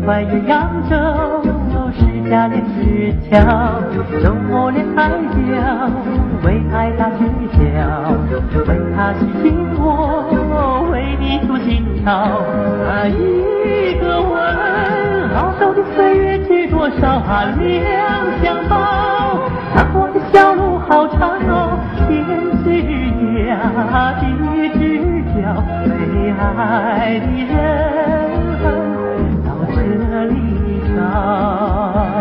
怀鸳鸯洲，十家连枝桥，周末连海角，为爱打曲角，为他洗心窝，为你诉心潮。一个吻，好手的岁月知多少两相抱。看我的小路好长哦，天之涯，地之角，为爱的人到这里找。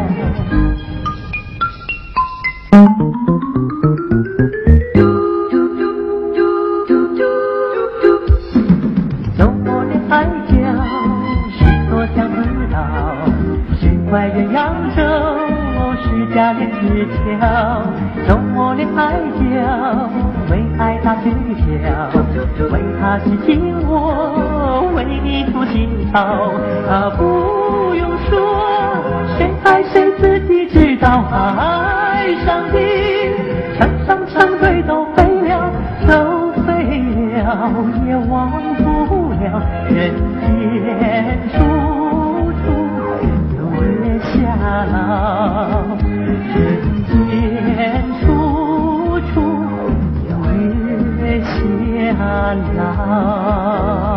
周末连海角，十座相思岛，十块鸳鸯洲，十家连枝桥，周末连海角，为爱打曲角，为他洗心窝，为你诉心潮。不用说，谁爱谁自己知道。爱上的成双成对都飞了，都飞了，也忘不了人间处处有月下老。人间处处有月下老。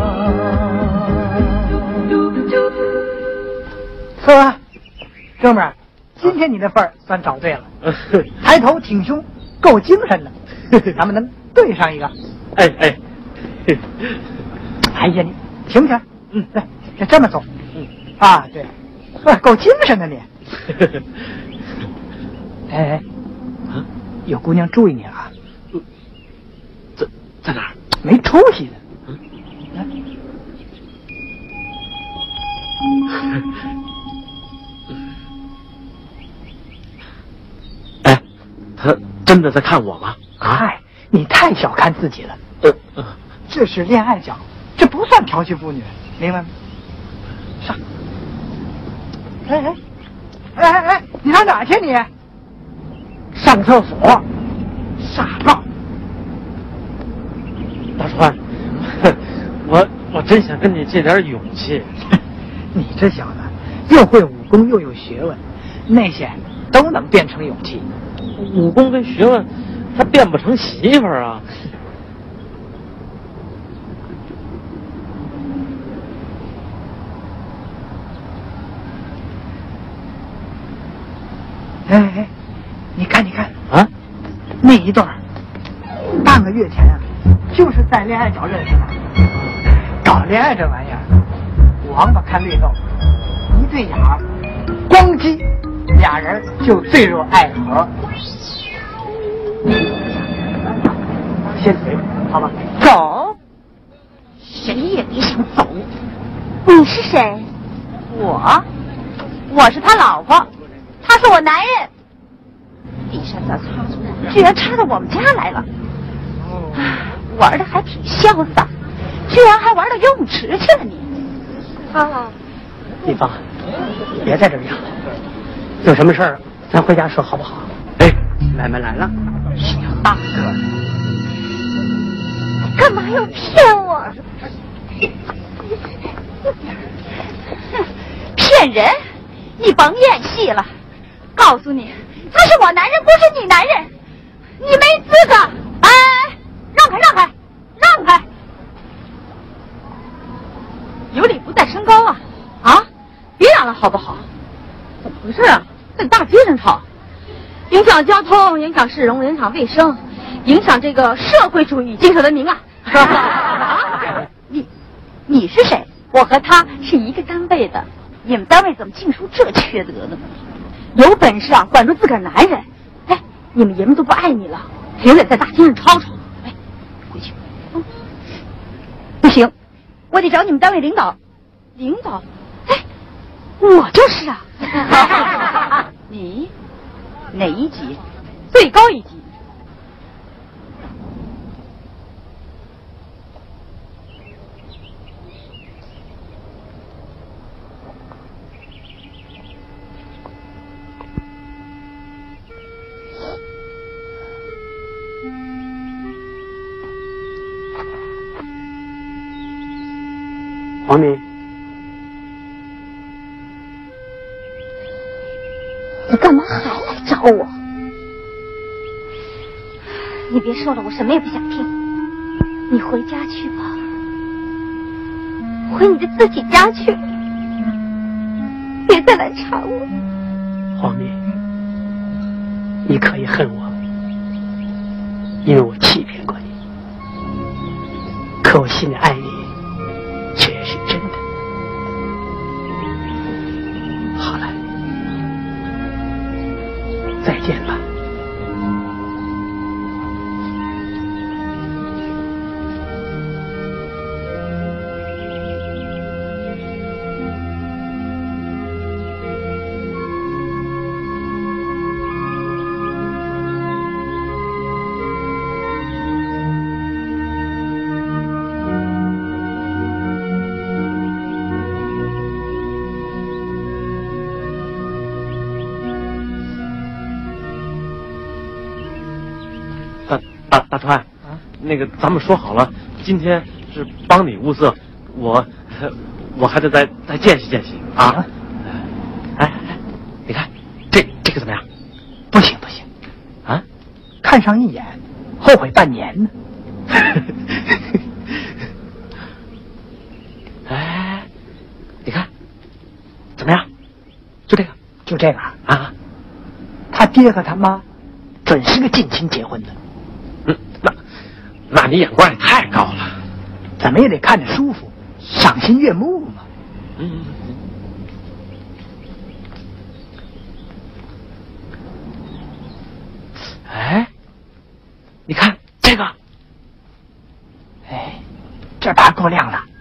说，哥们儿，今天你的份儿算找对了，抬头挺胸，够精神的，咱们能对上一个。 哎哎， 哎呀，你行不行？对，就这么走。啊，对，够精神的你。哎，有姑娘注意你了啊！ 在哪儿？ 没出息的。 哎，他真的在看我吗？ 嗨，你太小看自己了。这是恋爱角，这不算调戏妇女，明白吗？上。哎，你上哪去你？上厕所，傻帽。 大川，我真想跟你借点勇气。 你这小子又会武功又有学问，那些都能变成勇气。 武功跟学问，他变不成媳妇儿啊。 哎，你看啊， 那一对儿，半个月前啊，就是在恋爱角认识的。搞恋爱这玩意儿，王八看绿豆，一对眼儿，咣叽，俩人就坠入爱河。先随，好吧？ 走，谁也别想走。你是谁？我是他老婆，他是我男人。地上小插足，居然插到我们家来了，玩的还挺潇洒，居然还玩到游泳池去了你。 丽芳，别在这儿养了，有什么事儿咱回家说好不好？ 哎，买卖来了， 是条大个。 干嘛要骗我？骗人！你甭演戏了，告诉你，他是我男人，不是你男人，你没资格！哎，让开！有理不在身高啊！别嚷了好不好？怎么回事啊？在大街上吵，影响交通，影响市容，影响卫生，影响这个社会主义精神文明啊！你是谁？我和他是一个单位的，你们单位怎么净出这缺德的呢？有本事啊，管住自个儿男人！哎，你们爷们都不爱你了，还得在大街上吵吵。哎，回去。不行，我得找你们单位领导。领导？哎，我就是啊。你哪一级？最高一级。 黄明， 你干嘛还来找我？你别说了，我什么也不想听。你回家去吧，回你的自己家去，别再来缠我。 黄敏，你可以恨我，因为我欺骗过你，可我心里爱你却是真的。好了，再见吧。 大川，那个咱们说好了，今天是帮你物色，我还得再见习见习啊！哎，你看这个怎么样？ 不行不行， 啊， 看上一眼，后悔半年呢。 哎，你看怎么样？就这个， 就这个啊！ 他爹和他妈准是个近亲结婚的。 那你眼光也太高了， 怎么也得看着舒服，赏心悦目嘛。 哎，你看这个， 哎，这把够亮了。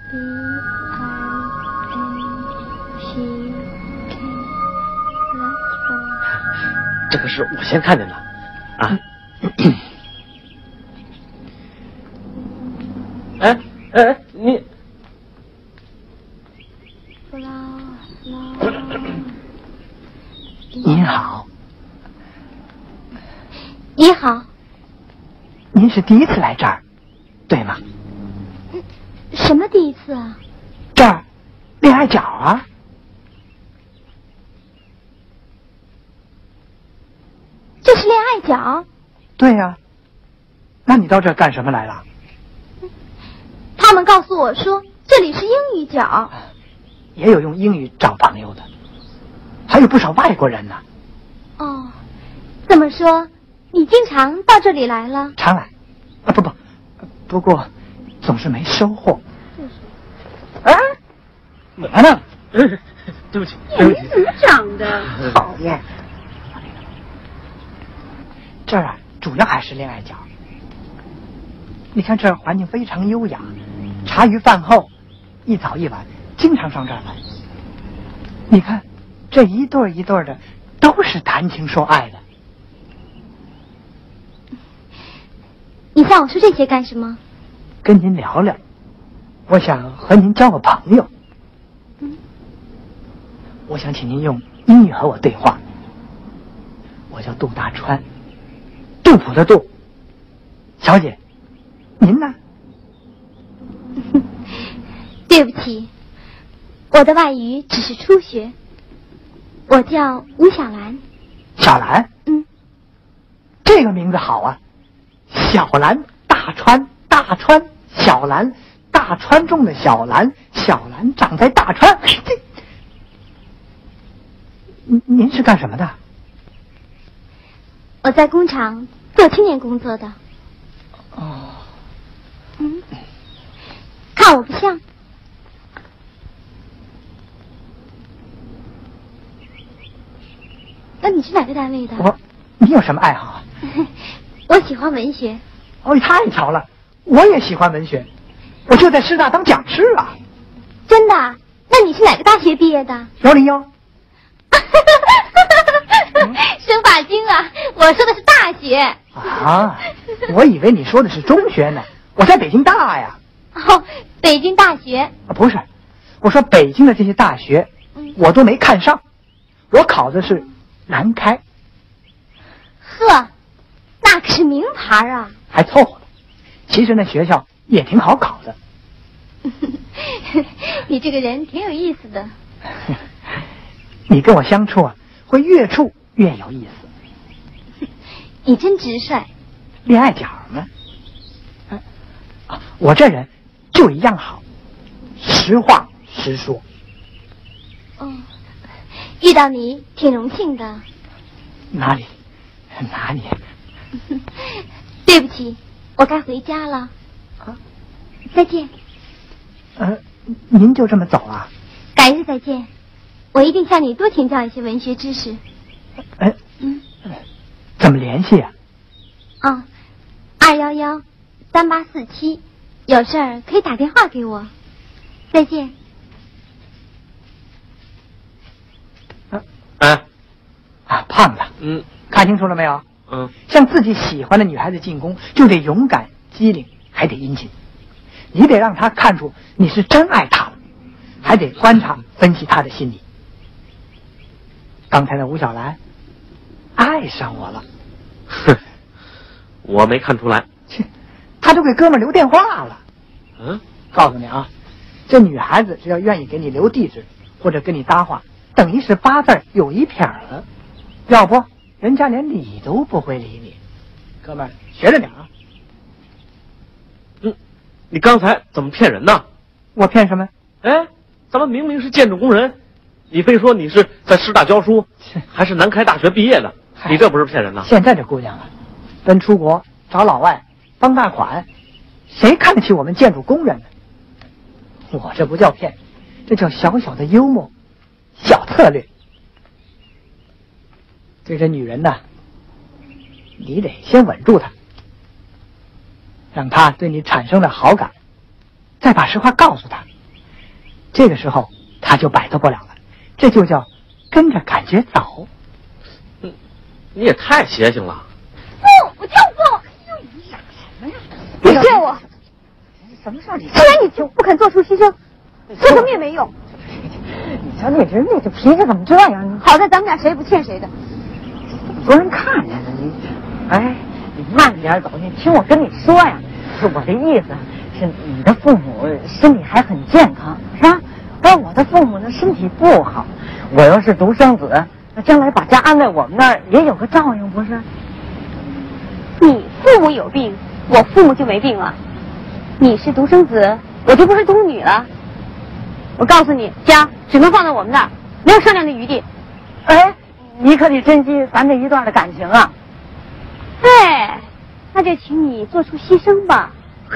这个是我先看见的，啊。哎，你， 您好。 你好。 您是第一次来这儿，对吗？ 什么第一次啊？ 这儿，恋爱角啊。 这是恋爱角？ 对呀。那你到这儿干什么来了？ 他们告诉我说这里是英语角。 也有用英语找朋友的，还有不少外国人呢。 哦，这么说你经常到这里来了？ 常来。啊不过总是没收获。啊？怎么呢？ 对不起， 你怎么长的？ 讨厌。这儿啊，主要还是恋爱角。你看这儿环境非常优雅，茶余饭后，一早一晚，经常上这儿来。你看，这一对一对的，都是谈情说爱的。 你向我说这些干什么？ 跟您聊聊，我想和您交个朋友。我想请您用英语和我对话。我叫杜大川，杜甫的杜。小姐，您呢？ 对不起，我的外语只是初学。我叫吴小兰。 小兰？这个名字好啊。小兰，大川，大川，小兰，大川中的小兰，小兰长在大川。您是干什么的？ 我在工厂做青年工作的。 哦。 看我不像。那你是哪个单位的？ 你有什么爱好啊？ 我喜欢文学。 哦，太巧了，我也喜欢文学，我就在师大当讲师啊。 真的？那你是哪个大学毕业的 ？101。 生发精啊！我说的是大学。 啊，我以为你说的是中学呢。我在北京大呀。 哦，北京大学。 不是，我说北京的这些大学，我都没看上。我考的是南开。 呵，那可是名牌啊。 还凑合。其实那学校也挺好考的。 你这个人挺有意思的。 你跟我相处啊， 会越处越有意思。 你真直率。 恋爱角嘛，我这人就一样好，实话实说。 哦，遇到你挺荣幸的。 哪里？ 对不起，我该回家了。再见。 您就这么走了？ 改日再见，我一定向你多请教一些文学知识。 怎么联系啊 ？211-3847，有事儿可以打电话给我。再见。 胖子，看清楚了没有？向自己喜欢的女孩子进攻，就得勇敢、机灵，还得殷勤。你得让她看出你是真爱她了，还得观察、分析她的心理。刚才的吴小兰爱上我了。 哼，我没看出来。 切，他都给哥们留电话了。告诉你啊，这女孩子只要愿意给你留地址或者跟你搭话，等于是8字有1撇了。要不人家连理都不会理你。哥们儿，学着点啊。 你刚才怎么骗人呢？ 我骗什么？ 咱们明明是建筑工人，你非说你是在师大教书，还是南开大学毕业的，你这不是骗人呐？ 现在这姑娘啊，奔出国找老外帮大款，谁看得起我们建筑工人呢？我这不叫骗，这叫小小的幽默，小策略。对这女人呢，你得先稳住她，让她对你产生了好感，再把实话告诉她。这个时候她就摆脱不了了，这就叫跟着感觉走。 你也太邪性了。 不，我就不。你嚷什么呀？你救我！ 什么事儿？ 既然你就不肯做出牺牲，说什么也没用。 你瞧那人那这脾气怎么这样？ 好在咱们俩谁也不欠谁的。 多人看见了你，你慢点走，你听我跟你说呀。是我的意思是，你的父母身体还很健康，是吧？而我的父母呢身体不好，我要是独生子，那将来把家安在我们那儿也有个照应，不是？ 你父母有病，我父母就没病了。你是独生子，我就不是独女了。我告诉你，家只能放在我们那儿，没有商量的余地。 你可得珍惜咱这一段的感情啊！ 那就请你做出牺牲吧。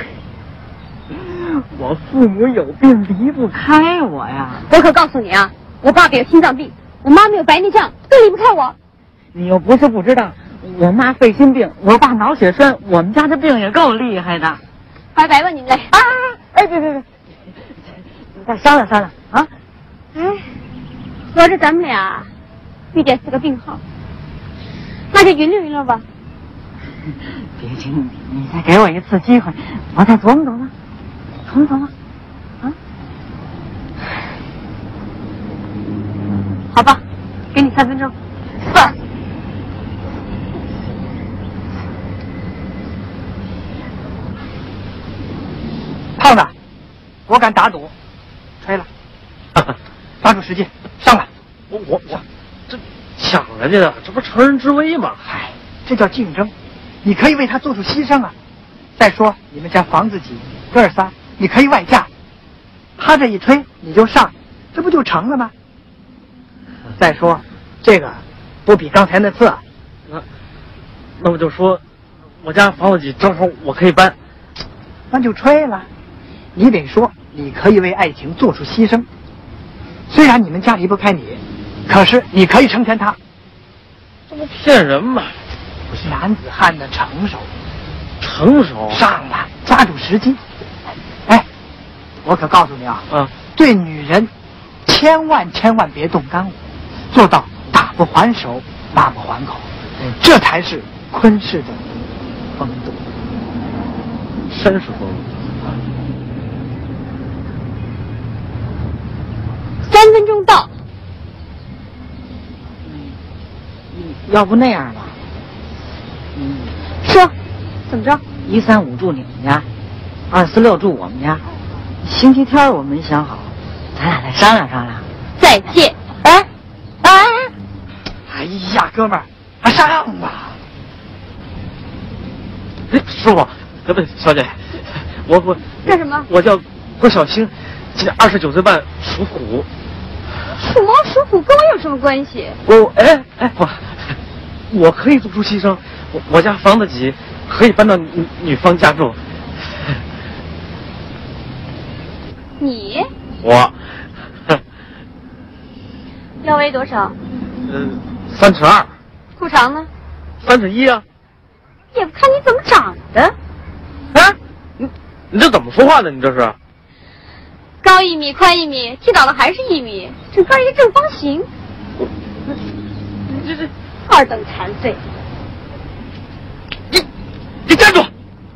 我父母有病，离不开我呀。 我可告诉你啊，我爸爸有心脏病，我妈没有白内障，更离不开我。 你又不是不知道，我妈肺心病，我爸脑血栓，我们家的病也够厉害的。 拜拜吧，你们嘞！ 别，再商量商量啊！ 合着咱们俩遇见4个病号，那就匀了吧。 别急，你再给我一次机会，我再琢磨琢磨。 好吧，给你3分钟。 胖子，我敢打赌，吹了，抓住时机，上来！ 我这抢人家的，这不乘人之危吗？ 这叫竞争，你可以为他做出牺牲啊。再说你们家房子挤，哥儿仨，你可以外嫁，他这一吹你就上，这不就成了吗？再说这个不比刚才那次啊。 那我就说我家房子挤，正好我可以搬。 那就吹了，你得说你可以为爱情做出牺牲。虽然你们家离不开你，可是你可以成全他。 这不骗人吗？ 不是男子汉的成熟，上了，抓住时机。我可告诉你啊，对女人千万别动干我，做到打不还手，骂不还口，这才是昆氏的风度， 绅士风度。 3分钟到。 要不那样吧， 说，怎么着 ？135住你们家，246住我们家。星期天我没想好，咱俩再商量商量。 再见。 呀，哥们儿，还上吧。 师傅，不，小姐，我干什么？ 我叫郭小星，今年29岁半，属虎。 属猫属虎跟我有什么关系？ 我可以做出牺牲，我家房子挤，可以搬到女方家住。 你？ 我。 腰围多少 ？3尺2。 裤长呢 ？3尺1啊。 也不看你怎么长的。 啊，你这怎么说话呢？你这是？ 高1米，宽1米，踢倒了还是1米，整个一个正方形。 你这 2等残废。 你站住！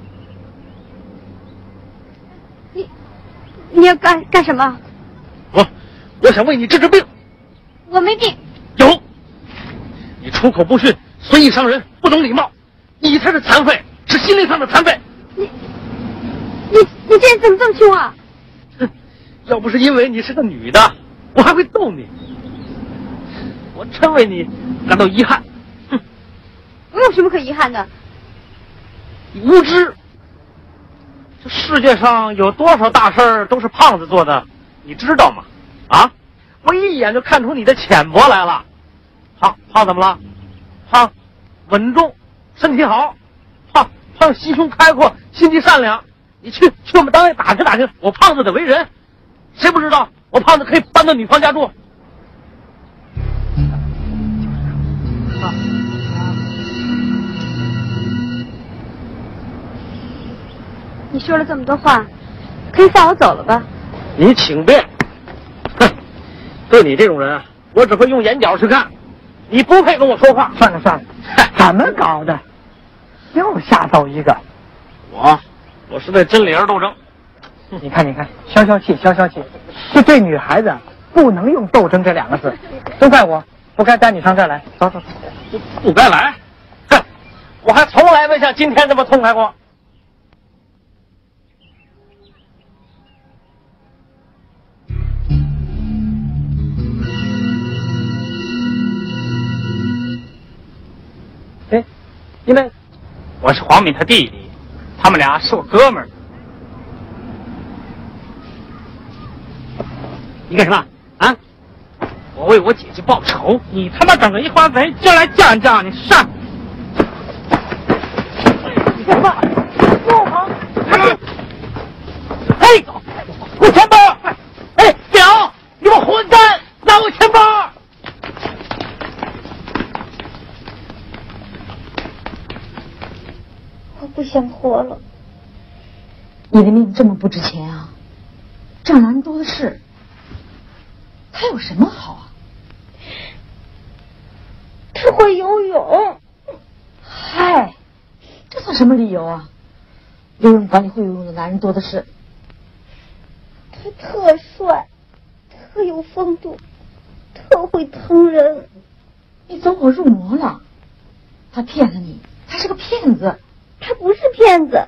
你要干什么？ 我想为你治病。 我没病。 有。你出口不逊，随意伤人，不懂礼貌，你才是残废，是心灵上的残废。 你这人怎么这么凶啊？ 要不是因为你是个女的，我还会逗你。我真为你感到遗憾。 我有什么可遗憾的？ 你无知。这世界上有多少大事儿都是胖子做的，你知道吗？啊，我一眼就看出你的浅薄来了。胖怎么了？胖，稳重，身体好。胖心胸开阔，心地善良。你去我们单位打听打听，我胖子的为人。谁不知道我胖子可以搬到女方家住？ 你说了这么多话，可以放我走了吧？ 你请便。哼，对你这种人，我只会用眼角去看。你不配跟我说话。 算了，怎么搞的？又吓走一个。 我是为真理而斗争。 你看，消消气。这对女孩子不能用斗争这2个字。都怪我，不该带你上这儿来。走。 不该来。哼，我还从来没像今天这么痛快过。 因为我是黄敏他弟弟，他们俩是我哥们儿。你干什么啊？我为我姐姐报仇。你他妈等着一花贼就来犟犟，你上！你干什么？不好！嘿，我钱包！哎，表！你们混蛋，拿我钱包！ 我不想活了。 你的命这么不值钱啊？这样男人多的是，他有什么好啊？ 他会游泳。 嗨，这算什么理由啊？游泳馆里会游泳的男人多的是。 他特帅，特有风度，特会疼人。 你走火入魔了。他骗了你，他是个骗子。 他不是骗子，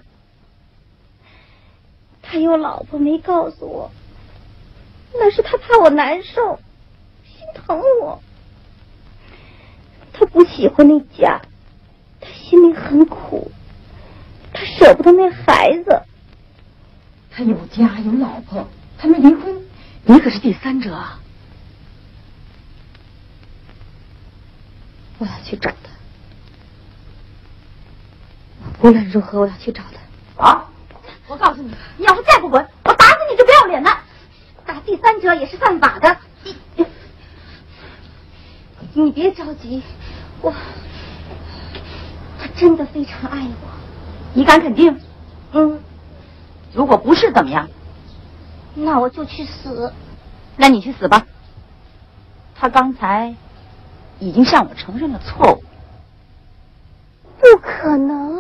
他有老婆没告诉我，那是他怕我难受，心疼我。他不喜欢那家，他心里很苦，他舍不得那孩子。 他有家有老婆，他没离婚，你可是第三者啊！我要去找他。无论如何，我要去找他。 啊！我告诉你，你要是再不滚，我打死你就不要脸了。打第三者也是犯法的。你别着急，他真的非常爱我。 你敢肯定？ 嗯。 如果不是怎么样？ 那我就去死。 那你去死吧。他刚才已经向我承认了错误。 不可能。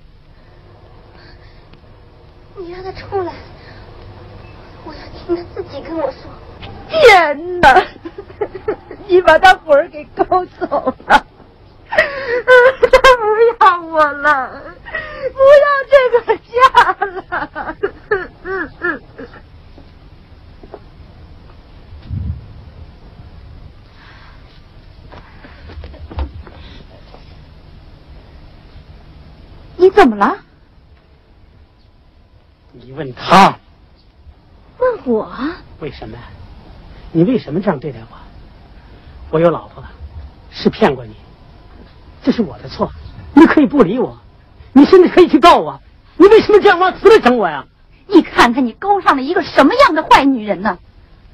你让他出来，我要听他自己跟我说。 天哪！你把他魂儿给勾走了，他不要我了，不要这个家了。 怎么了？ 你问他。 问我？ 为什么？你为什么这样对待我？我有老婆，是骗过你，这是我的错。你可以不理我，你甚至可以去告我。你为什么这样往死里整我呀？ 你看看你勾上了一个什么样的坏女人呢？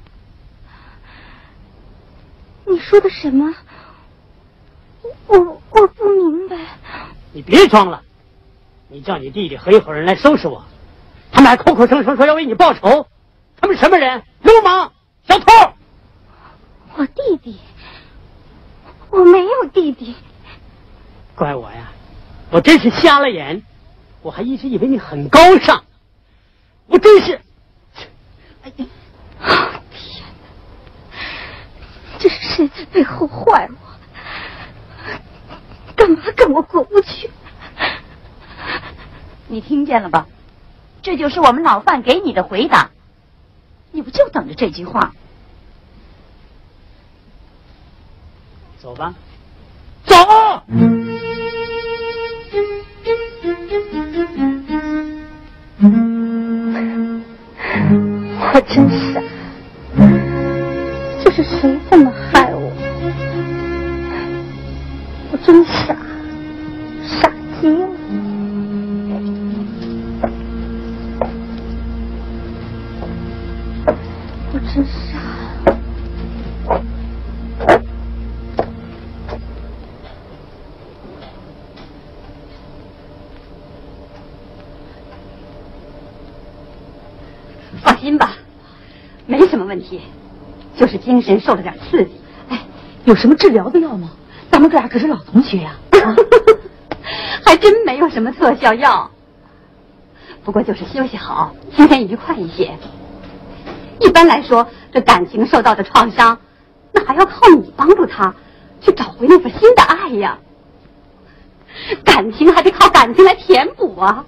你说的什么？我不明白。 你别装了，你叫你弟弟和一伙人来收拾我，他们还口口声声说要为你报仇，他们什么人？流氓、小偷。 我弟弟？我没有弟弟。 怪我呀，我真是瞎了眼，我还一直以为你很高尚，我真是。 哎呀，天哪！这是谁在背后坏我？干嘛跟我过不去？你听见了吧？这就是我们老范给你的回答，你不就等着这句话？ 走吧，走。 我真傻，这是谁这么害我？我真傻，傻极了。我真傻。放心吧，没什么问题，就是精神受了点刺激。 哎，有什么治疗的药吗？咱们这俩可是老同学呀。 还真没有什么特效药，不过就是休息好，心情愉快一些。一般来说，这感情受到的创伤，那还要靠你帮助他去找回那份新的爱呀。感情还得靠感情来填补啊。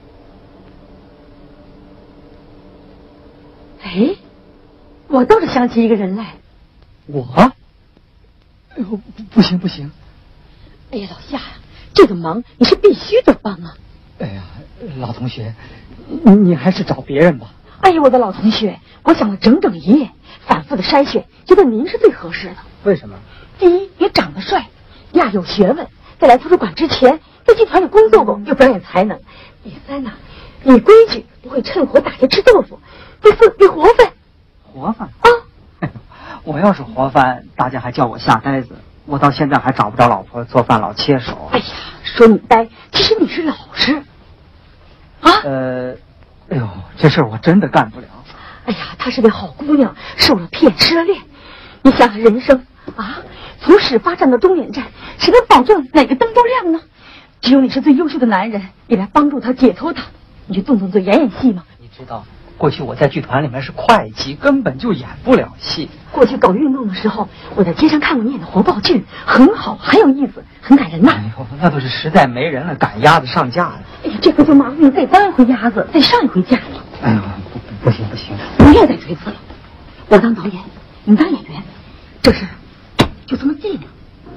哎，我倒是想起一个人来。 我？哎呦，不行不行！ 哎呀，老夏呀，这个忙你是必须得帮啊！ 哎呀，老同学，你还是找别人吧。 哎呀，我的老同学，我想了整整一夜，反复的筛选，觉得您是最合适的。 为什么？ 第一，你长得帅；第二，有学问；在来图书馆之前，在剧团里工作过，有表演才能；第三呢，你规矩，不会趁火打劫吃豆腐；第四，你活泛。 活泛啊！我要是活泛，大家还叫我下呆子。我到现在还找不着老婆，做饭老切手。 哎呀，说你呆，其实你是老实。啊？ 哎呦，这事儿我真的干不了。 哎呀，她是位好姑娘，受了骗，失了恋。你想想人生啊，从始发站到终点站，谁能保证哪个灯都亮呢？只有你是最优秀的男人，你来帮助她解脱她。你去动动嘴，演演戏嘛。 你知道，过去我在剧团里面是会计，根本就演不了戏。 过去搞运动的时候，我在街上看过你演的活报剧，很好，很有意思，很感人呐。 哎呦，那都是实在没人了，赶鸭子上架了。 哎呀，这回就麻烦你再当一回鸭子，再上一回架子。 哎呦，不行不行， 不要再推辞了。我当导演，你当演员，这事就这么定了。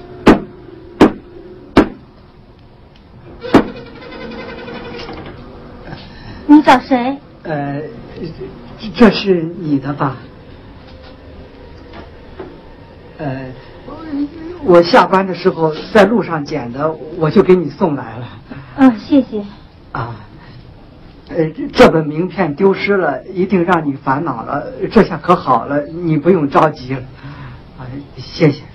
你找谁？ 这是你的吧？我下班的时候在路上捡的，我就给你送来了。 嗯，谢谢。 啊，这本名片丢失了，一定让你烦恼了。这下可好了，你不用着急了。啊，谢谢。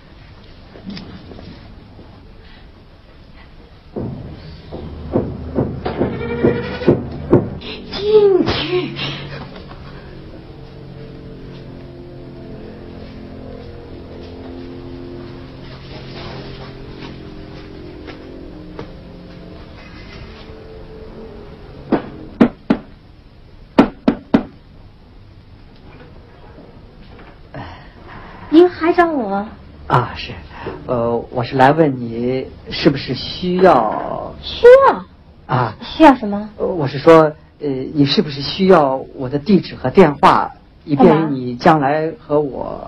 进去。 您还找我？ 啊，是，我是来问你是不是需要啊？ 需要什么？ 我是说，你是不是需要我的地址和电话，以便于你将来和我？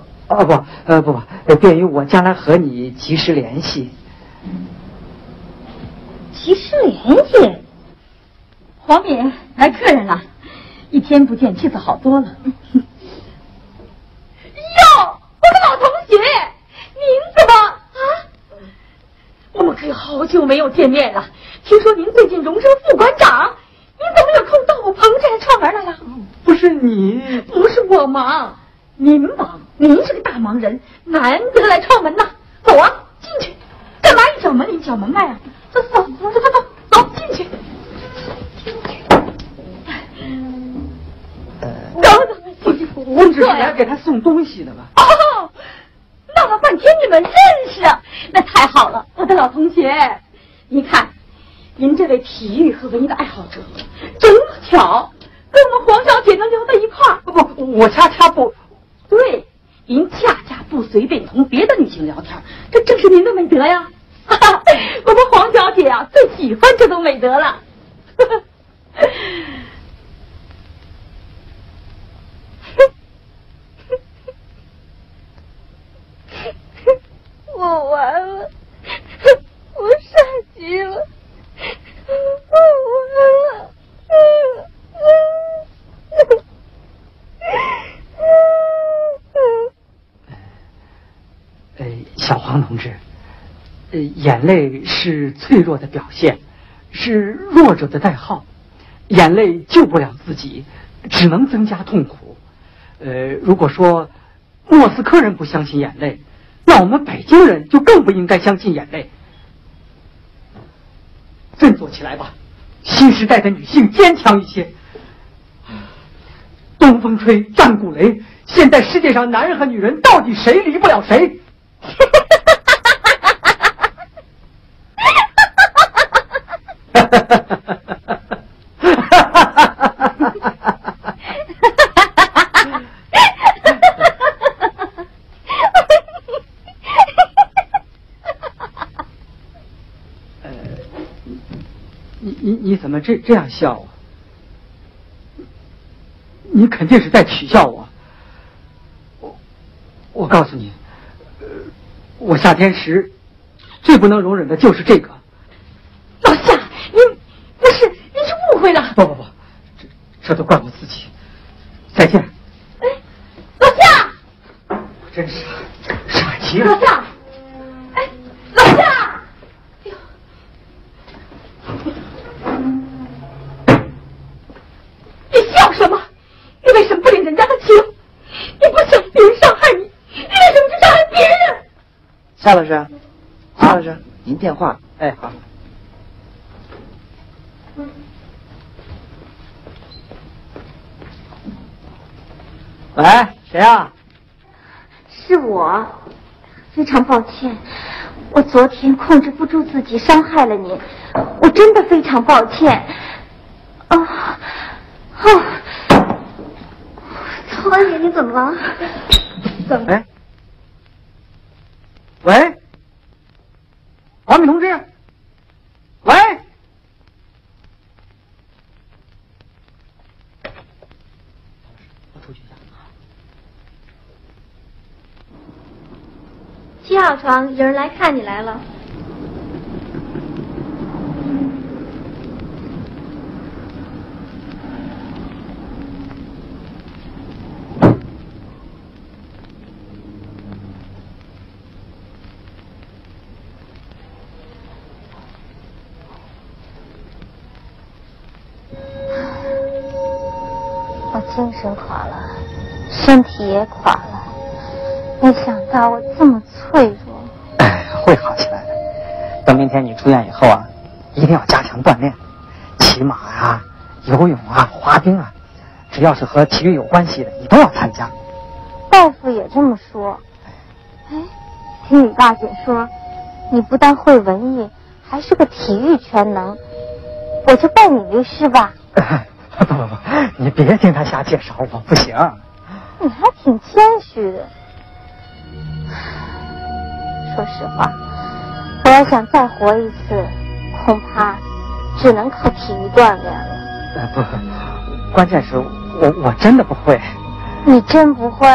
便于我将来和你及时联系。 息失联去。黄敏来客人了，一天不见，气色好多了。哟，我的老同学，您怎么啊？我们可有好久没有见面了。听说您最近荣升副馆长，您怎么有空到我棚这来串门来了？ 不是你， 不是我忙，您忙，您是个大忙人，难得来串门呐。走啊，进去。干嘛一脚门一脚门外啊？走，进去。 我只是来给他送东西的吧。 哦，闹了半天你们认识啊？那太好了，我的老同学。您看，您这位体育和文艺的爱好者，正巧跟我们黄小姐能聊到一块儿。 不，我恰恰不。 对，您恰恰不随便同别的女性聊天，这正是您的美德呀。哈哈，我们黄小姐啊，最喜欢这种美德了。我完了，我傻极了，我完了。 小黄同志，眼泪是脆弱的表现，是弱者的代号。眼泪救不了自己，只能增加痛苦。如果说莫斯科人不相信眼泪，那我们北京人就更不应该相信眼泪。振作起来吧，新时代的女性坚强一些。东风吹，战鼓擂，现在世界上男人和女人到底谁离不了谁？你怎么这样笑啊？你肯定是在取笑我。我告诉你，我夏天时最不能容忍的就是这个。 老夏，您是误会了。 不，这都怪我自己。再见。 哎，老夏， 我真是傻极了。 老夏，哎，老夏，哎呦，你笑什么？你为什么不领人家的情？你不想别人伤害你，你为什么去伤害别人？ 夏老师，夏老师，您电话。 哎，好。喂，谁啊？ 是我，非常抱歉，我昨天控制不住自己，伤害了你，我真的非常抱歉。曹安爷，你怎么了？怎么？ 哎，喂，黄敏同志，喂。我出去一下。 7号床有人来看你来了。我精神垮了，身体也垮了，没想到我这么脆弱。 会好起来的。等明天你出院以后啊，一定要加强锻炼，骑马啊、游泳啊、滑冰啊，只要是和体育有关系的，你都要参加。 大夫也这么说。哎，听你大姐说，你不但会文艺，还是个体育全能，我就拜你为师吧。 不，你别听他瞎介绍，我不行。 你还挺谦虚的。说实话，我要想再活一次，恐怕只能靠体育锻炼了。 不，关键是我真的不会。 你真不会？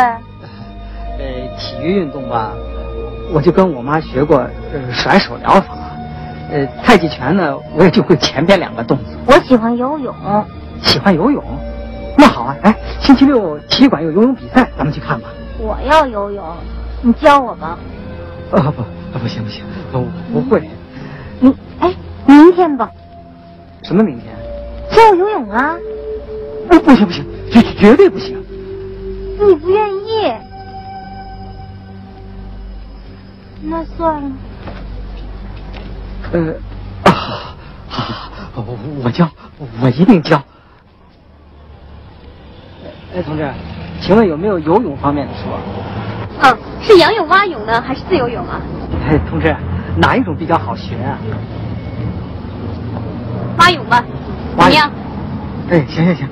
体育运动吧，我就跟我妈学过甩手疗法， 太极拳呢，我也就会前边2个动作。 我喜欢游泳。 喜欢游泳？那好啊，哎，星期六体育馆有游泳比赛，咱们去看吧。 我要游泳，你教我吧。 不行，我不会。 明天吧。 什么明天？ 教我游泳啊！ 不行，绝对不行。 你不愿意？那算了。 好，我教，我一定教。哎，同志，请问有没有游泳方面的书啊？ 是仰泳、蛙泳呢，还是自由泳啊？ 哎，同志，哪一种比较好学啊？ 蛙泳吧，怎么样？ 哎，行。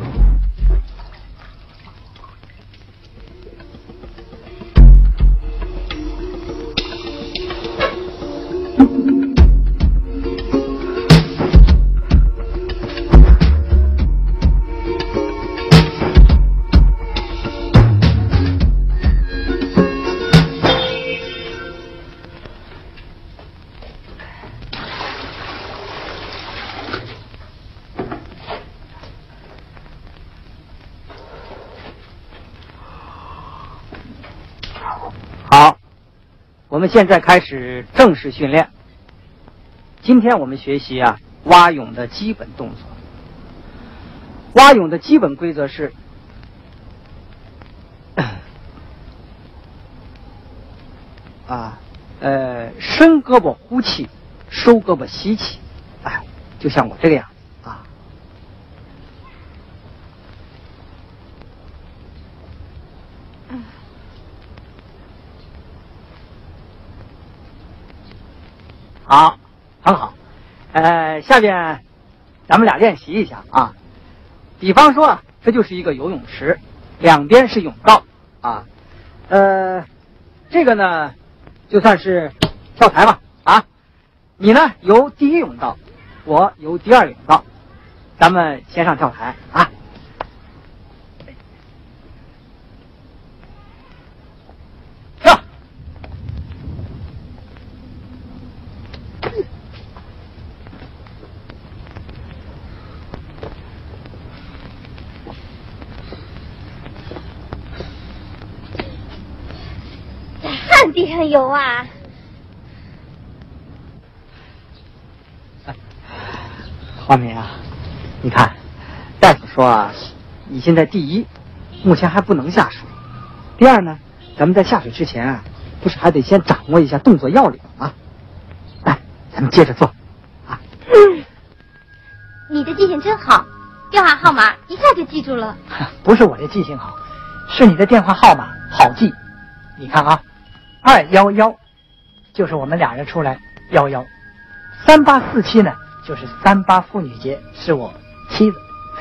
好，我们现在开始正式训练。今天我们学习蛙泳的基本动作。蛙泳的基本规则是，伸胳膊呼气，收胳膊吸气，哎，就像我这个样子啊。好，很好。下边咱们俩练习一下啊。比方说，这就是一个游泳池，两边是泳道啊。这个呢，就算是跳台吧啊。你呢游第一泳道，我游第二泳道，咱们先上跳台啊。跳。 旱地上游啊！ 花梅啊，你看，大夫说你现在第一，目前还不能下水。第二呢，咱们在下水之前不是还得先掌握一下动作要领吗？来，咱们接着做啊。 你的记性真好，电话号码一下就记住了。 不是我的记性好，是你的电话号码好记。你看啊，211就是我们俩人出来11，3847呢就是38妇女节，是我妻子。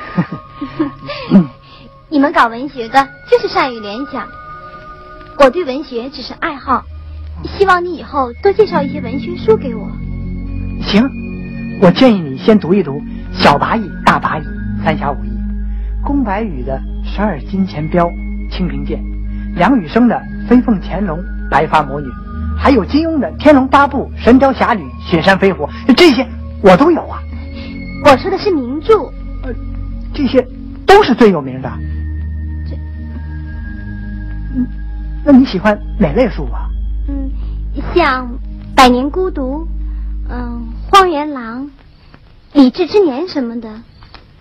你们搞文学的就是善于联想，我对文学只是爱好，希望你以后多介绍一些文学书给我。 行，我建议你先读一读小八义、大八义、三侠五义，宫白羽的12金钱镖、清平剑，梁羽生的飞凤潜龙、白发魔女，还有金庸的天龙八部、神雕侠侣、雪山飞狐，这些我都有啊。 我说的是名著， 这些都是最有名的。那你喜欢哪类书啊？ 像《百年孤独》，荒原狼》、《理智之年》什么的。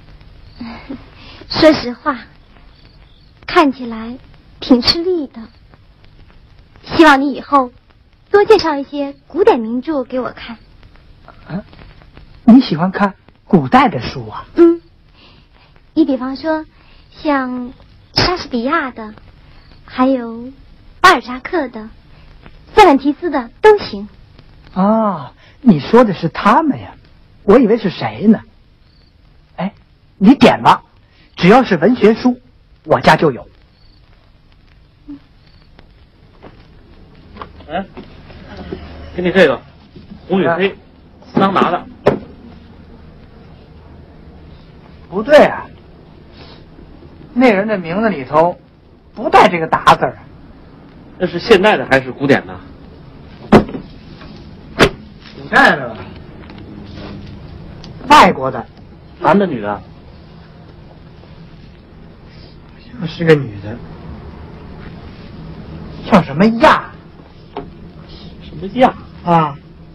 说实话，看起来挺吃力的。希望你以后多介绍一些古典名著给我看。 你喜欢看古代的书啊？ 你比方说像莎士比亚的，还有巴尔扎克的、塞万提斯的都行。 你说的是他们呀，我以为是谁呢？哎，你点吧，只要是文学书，我家就有。 给你这个红与黑，桑拿的。 不对啊，那人的名字里头不带这个达字儿。 那是现代的还是古典的？ 古代的吧。 外国的， 男的女的？ 是个女的，叫什么亚？ 什么亚啊？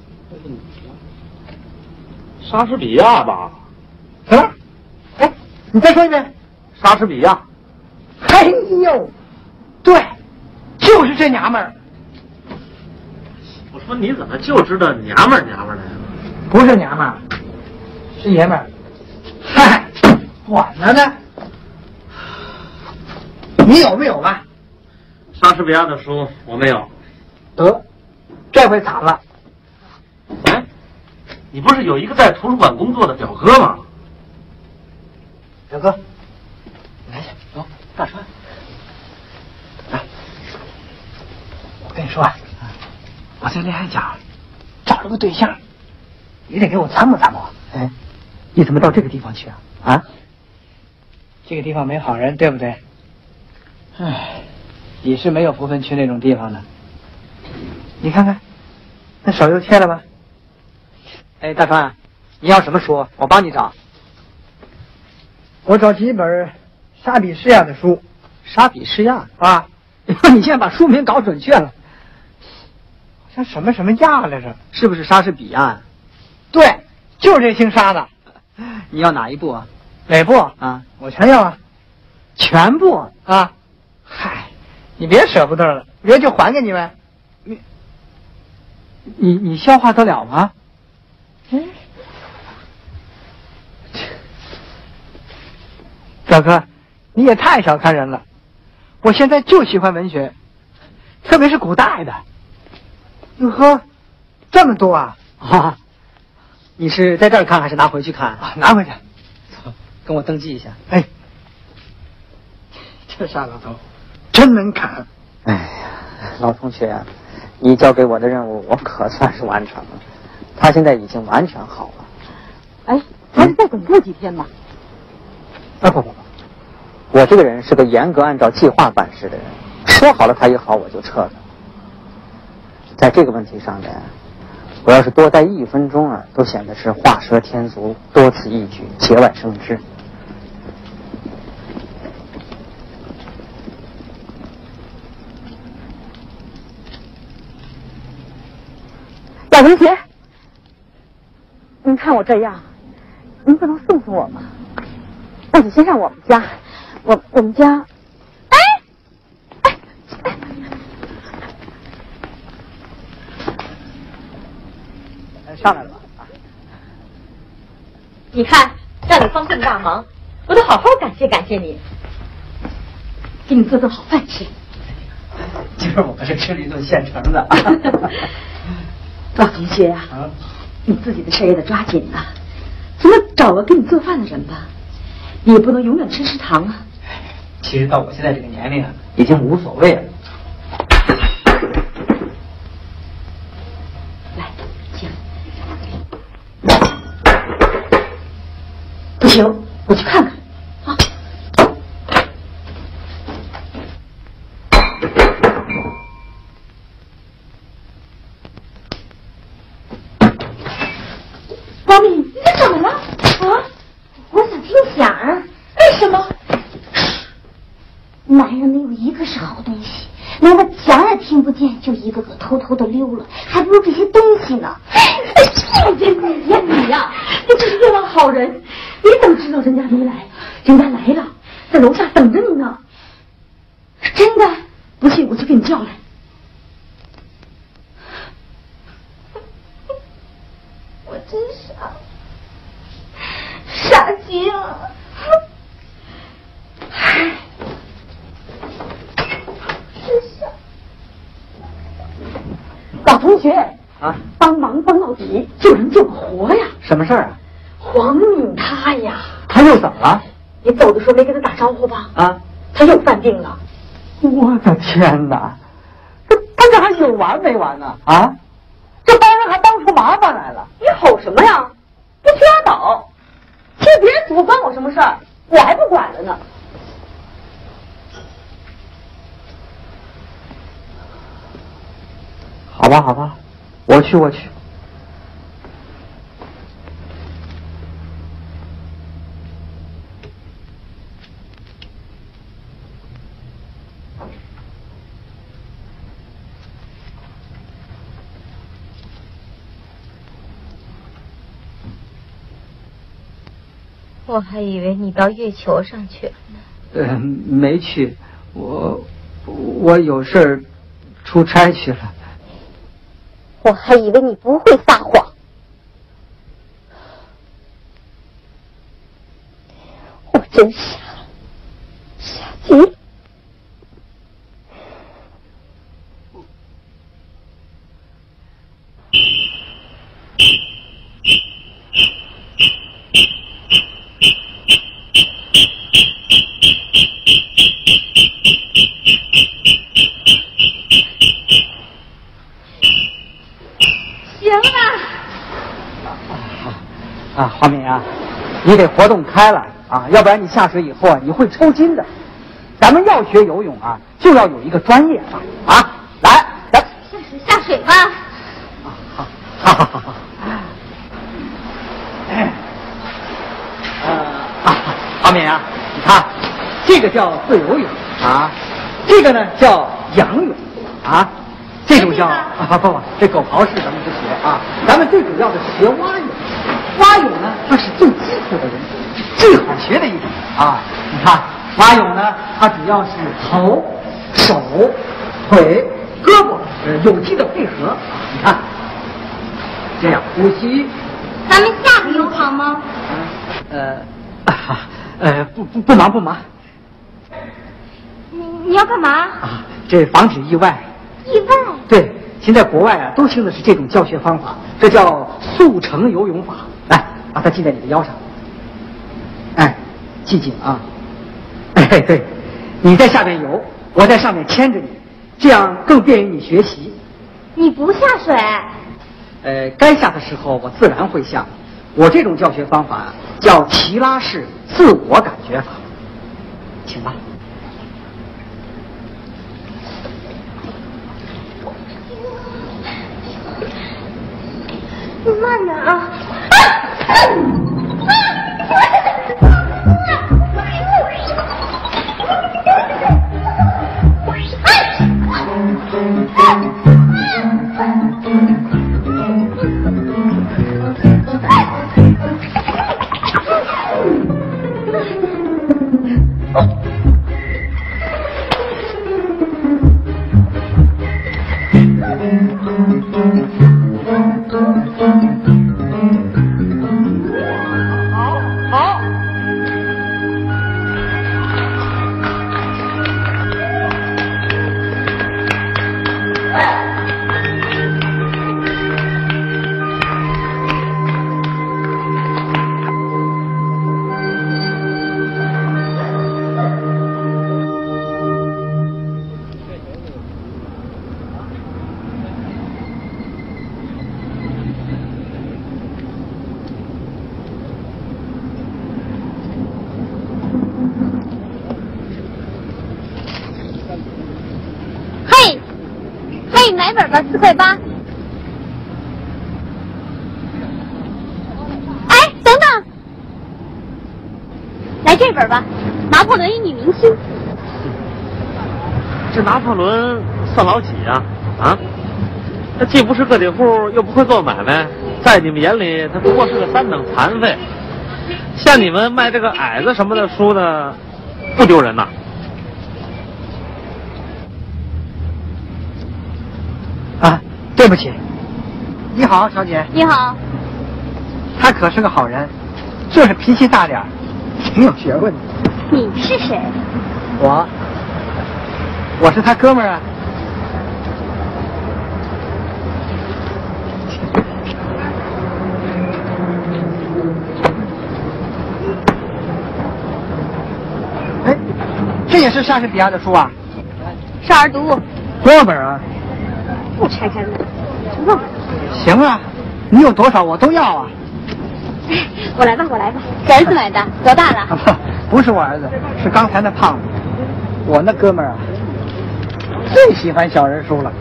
莎士比亚吧？ 什么？哎，你再说一遍。 莎士比亚。 哎呦，对，就是这娘们儿。 我说你怎么就知道娘们儿的呀？ 不是娘们儿，是爷们儿。嗨，管了呢。你有没有吧？ 莎士比亚的书我没有。 得，这回惨了。 哎，你不是有一个在图书馆工作的表哥吗？ 表哥，你来去，走，大川。来，我跟你说啊，我在恋爱角找了个对象，你得给我参谋参谋。哎，你怎么到这个地方去啊？啊？这个地方没好人，对不对？唉，你是没有福分去那种地方的。你看看，那手又切了吧？哎，大川，你要什么书？我帮你找。我找几本莎比士亚的书。莎比士亚啊？你现在把书名搞准确了，好像什么什么亚来着？是不是莎士比亚？对，就是这姓莎的。你要哪一部啊？哪部啊？我全要啊。全部啊？嗨，你别舍不得了，别就还给你呗。你消化得了吗？嗯。表哥，你也太小看人了。我现在就喜欢文学，特别是古代的。哟呵，这么多啊！啊，你是在这儿看还是拿回去看啊？拿回去。走，跟我登记一下。哎，这傻老头真能砍。 哎呀，老同学啊，你交给我的任务我可算是完成了，他现在已经完全好了。 哎，还是再等过几天吧。 啊不，我这个人是个严格按照计划办事的人，说好了他一好我就撤了。在这个问题上面，我要是多待1分钟啊，都显得是画蛇添足、多此一举、节外生枝。 老同学，您看我这样，您不能送送我吗？我就先上我们家，我们家， 上来了吧？ 你看，让你帮这么大忙，我得好好感谢感谢你，给你做顿好饭吃。 今儿我们是吃了一顿现成的。 老同学呀，你自己的事也得抓紧啊，怎么找个给你做饭的人吧？你也不能永远吃食堂啊。 其实到我现在这个年龄啊，已经无所谓了。 来，请。不行，我去看看。啊。 王敏，你怎么了？啊？我想听响儿。为什么？男人没有一个是好东西，连个响也听不见，就一个个偷偷的溜了，还不如这些东西呢。你呀，你这是冤枉好人！你怎么知道人家没来？人家来了，在楼下等着你呢。真的？不信我去给你叫来。我真傻极了。 老同学啊， 帮忙帮到底，救人救个活呀！ 什么事儿啊？ 黄敏他呀， 他又怎么了？ 你走的时候没跟他打招呼吧？ 啊， 他又犯病了。 我的天哪，他这还有完没完呢？啊，这帮人还帮出麻烦来了。 你吼什么呀？不去拉倒，去别人怎么关我什么事儿？我还不管了呢。 好吧，我去。 我还以为你到月球上去了呢。 没去，我有事儿出差去了。 我还以为你不会撒谎。我真傻，傻极了。 华敏啊，你得活动开了啊，要不然你下水以后啊，你会抽筋的。咱们要学游泳啊，就要有一个专业法啊。来， 下水吧。 好。华敏啊，你看，这个叫自由泳啊，这个呢叫仰泳啊，这种叫不，这狗刨式咱们不学啊，咱们最主要的是学蛙泳。蛙泳呢，它是最基础的人，最好学的一种啊。你看，蛙泳呢，它主要是头、手、腿、胳膊有机的配合。你看，这样呼吸。 咱们下去游好吗？ 不忙。 你要干嘛？ 啊，这防止意外。 意外？ 对，现在国外啊都兴的是这种教学方法，这叫速成游泳法。来，把它系在你的腰上。哎，系紧啊！哎，对，你在下面游，我在上面牵着你，这样更便于你学习。 你不下水？ 该下的时候我自然会下。我这种教学方法叫齐拉式自我感觉法，请吧。 你慢点啊！哪本吧？4块8。哎，等等，来这本吧，《拿破仑与女明星》。 这拿破仑算老几呀？啊，他既不是个体户，又不会做买卖，在你们眼里，他不过是个3等残废。像你们卖这个矮子什么的书呢，不丢人呐。 啊，对不起。你好，小姐。 你好。 他可是个好人，就是脾气大点，挺有学问的。 你是谁？ 我是他哥们儿啊。哎，这也是莎士比亚的书啊。 少儿读物。 多少本啊？ 不拆开了，6本。 行啊，你有多少我都要啊。 我来吧，给儿子买的，多大了？ 不是我儿子，是刚才那胖子。我那哥们儿啊，最喜欢小人书了。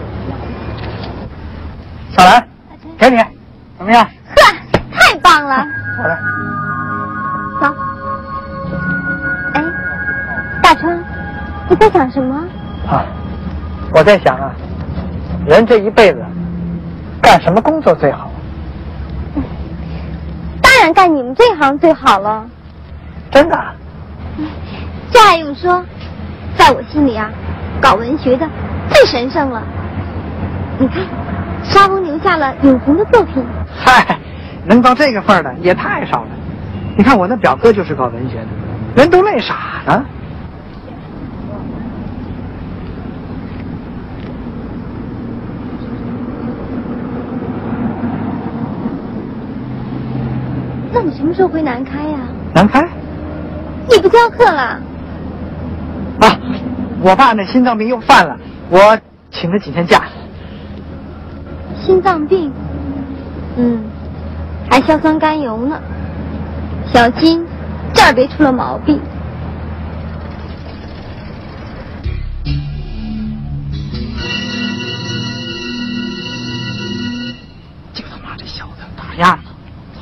小兰，给你，怎么样？ 呵，太棒了！ 好嘞。 走。哎，大川，你在想什么？ 啊，我在想啊，人这一辈子干什么工作最好？ 当然干你们这行最好了。 真的。 这还用说？在我心里啊，搞文学的最神圣了。你看，莎翁留下了永恒的作品。 嗨，能到这个份儿的也太少了。你看我那表哥就是搞文学的，人都累傻了。 那你什么时候回南开呀？ 南开？ 你不教课了？ 啊，我爸那心脏病又犯了，我请了几天假。 心脏病？还硝酸甘油呢，小心这儿别出了毛病。 就他妈这小子打样子。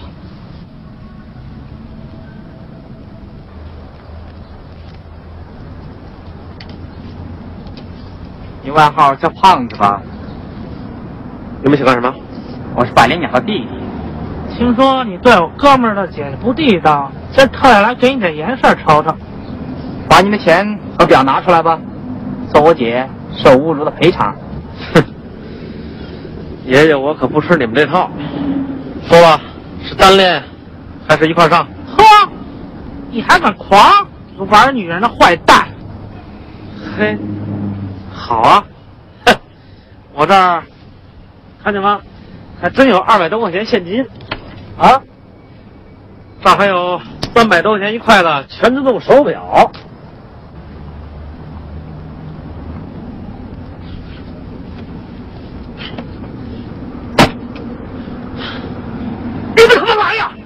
你外号叫胖子吧？ 你们想干什么？ 我是百灵鸟的弟弟。 听说你对我哥们儿的姐不地道，这特意来给你点颜色瞅瞅。 把你的钱和表拿出来吧，做我姐受侮辱的赔偿。 哼，爷爷我可不吃你们这套。说吧，是单练还是一块上？ 呵，你还敢狂？玩女人的坏蛋！ 嘿，好啊，哼，我这儿看见吗？还真有200多块钱现金，啊，这还有300多块钱一块的全自动手表。你们干嘛呀？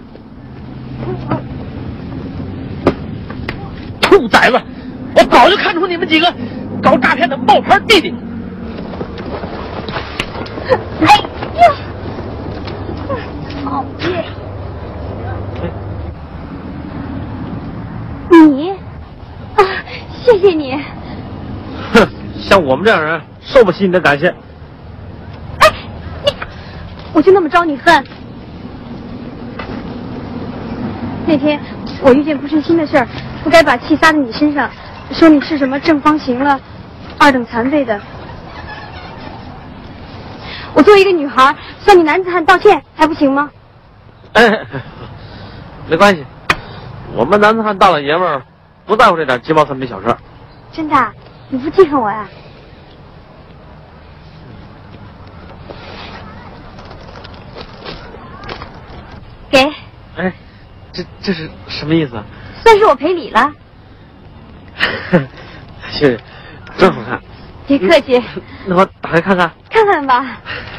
兔崽子！我早就看出你们几个搞诈骗的冒牌弟弟。 哎呀！讨厌！你啊，谢谢你。 哼，像我们这样人，受不起你的感谢。 哎，我就那么招你恨？那天我遇见不顺心的事儿，不该把气撒在你身上，说你是什么正方形了、2等残废的。我作为一个女孩，向你男子汉道歉还不行吗？ 哎，没关系，我们男子汉大老爷们儿不在乎这点鸡毛蒜皮小事。 真的？你不记恨我呀？给。 哎，这是什么意思？ 算是我赔礼了。 谢谢，真好看。 别客气。 那我打开看看。 看看吧。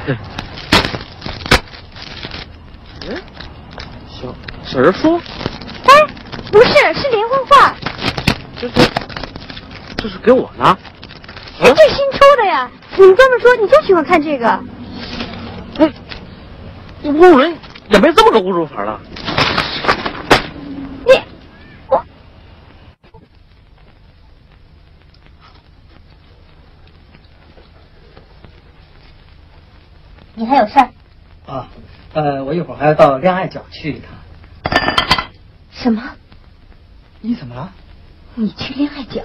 小人书？ 哎，不是，是连环画。 这是给我的？ 是最新出的呀！你们哥们说你就喜欢看这个。 你侮辱人也没这么个侮辱法了。 你还有事儿？ 啊，我一会儿还要到恋爱角去一趟。 什么？ 你怎么了？ 你去恋爱角？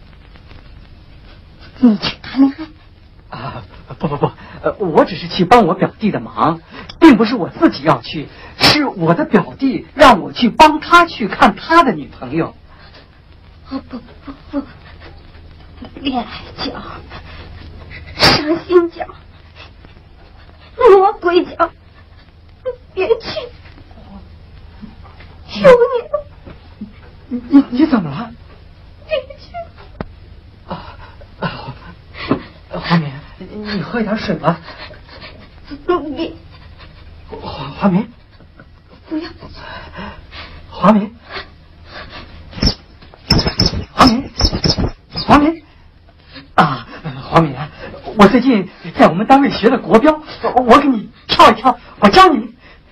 你去谈恋爱？ 啊，不，我只是去帮我表弟的忙，并不是我自己要去，是我的表弟让我去帮他去看他的女朋友。 哦不，恋爱角，伤心角。魔鬼角，别去！求你了！ 你怎么了？ 别去！ 华明，你喝一点水吧。 别！ 华明， 不要！ 华明，啊，华明，我最近在我们单位学的国标，我给你跳一跳，我教你。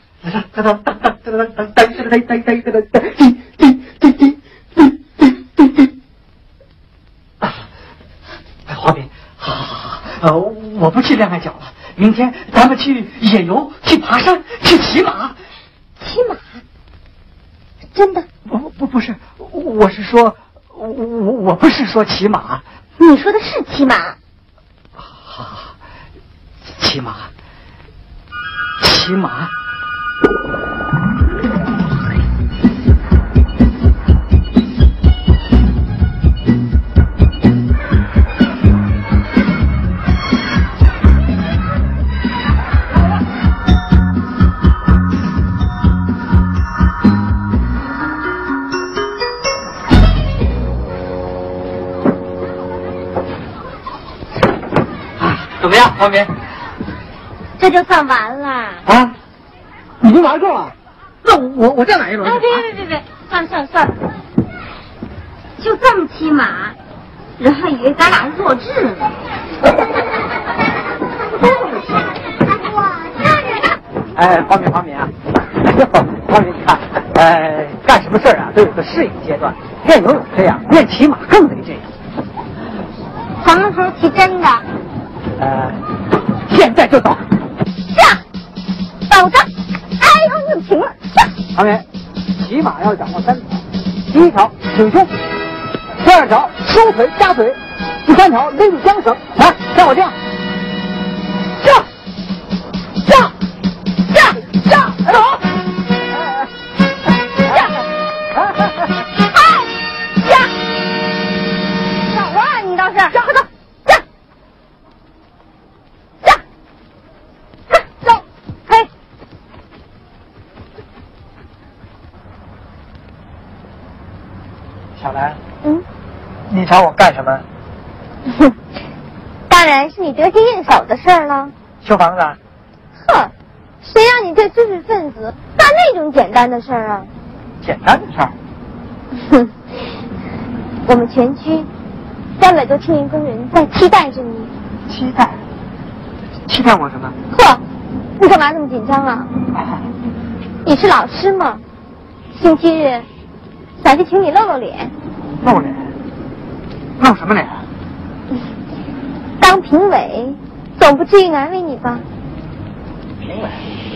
华明，好，我不去恋爱角了，明天咱们去野游，去爬山，去骑马。 骑马？真的？ 不是， 我是说，我不是说骑马。 你说的是骑马？ 骑马。骑马。 怎么样，方明？ 这就算完了啊？你没玩够啊？那我再来一轮。 哎，别，算了，就这么骑马，人还以为咱俩弱智呢。 哎，方明啊！哎呦，方明，你看，干什么事儿啊都有个适应阶段。练游泳这样，练骑马更得这样。 什么时候骑真的？ 现在就走。 下，走着。哎呦，你停了，下。 方明，骑马要掌握3条：第1条挺胸，第2条收腿夹腿，第3条勒住缰绳。来，像我这样，下，走。 少玩啊，你倒是，快走。 小兰，你找我干什么？ 当然是你得心应手的事儿了。 修房子？ 哼，谁让你这知识分子干那种简单的事儿啊？ 简单的事儿？ 哼，我们全区300多青年工人在期待着你。 期待我什么？ 呵，你干嘛这么紧张啊？你是老师吗？星期日咱就请你露脸。 露脸？露什么脸？ 当评委总不至于难为你吧？ 评委？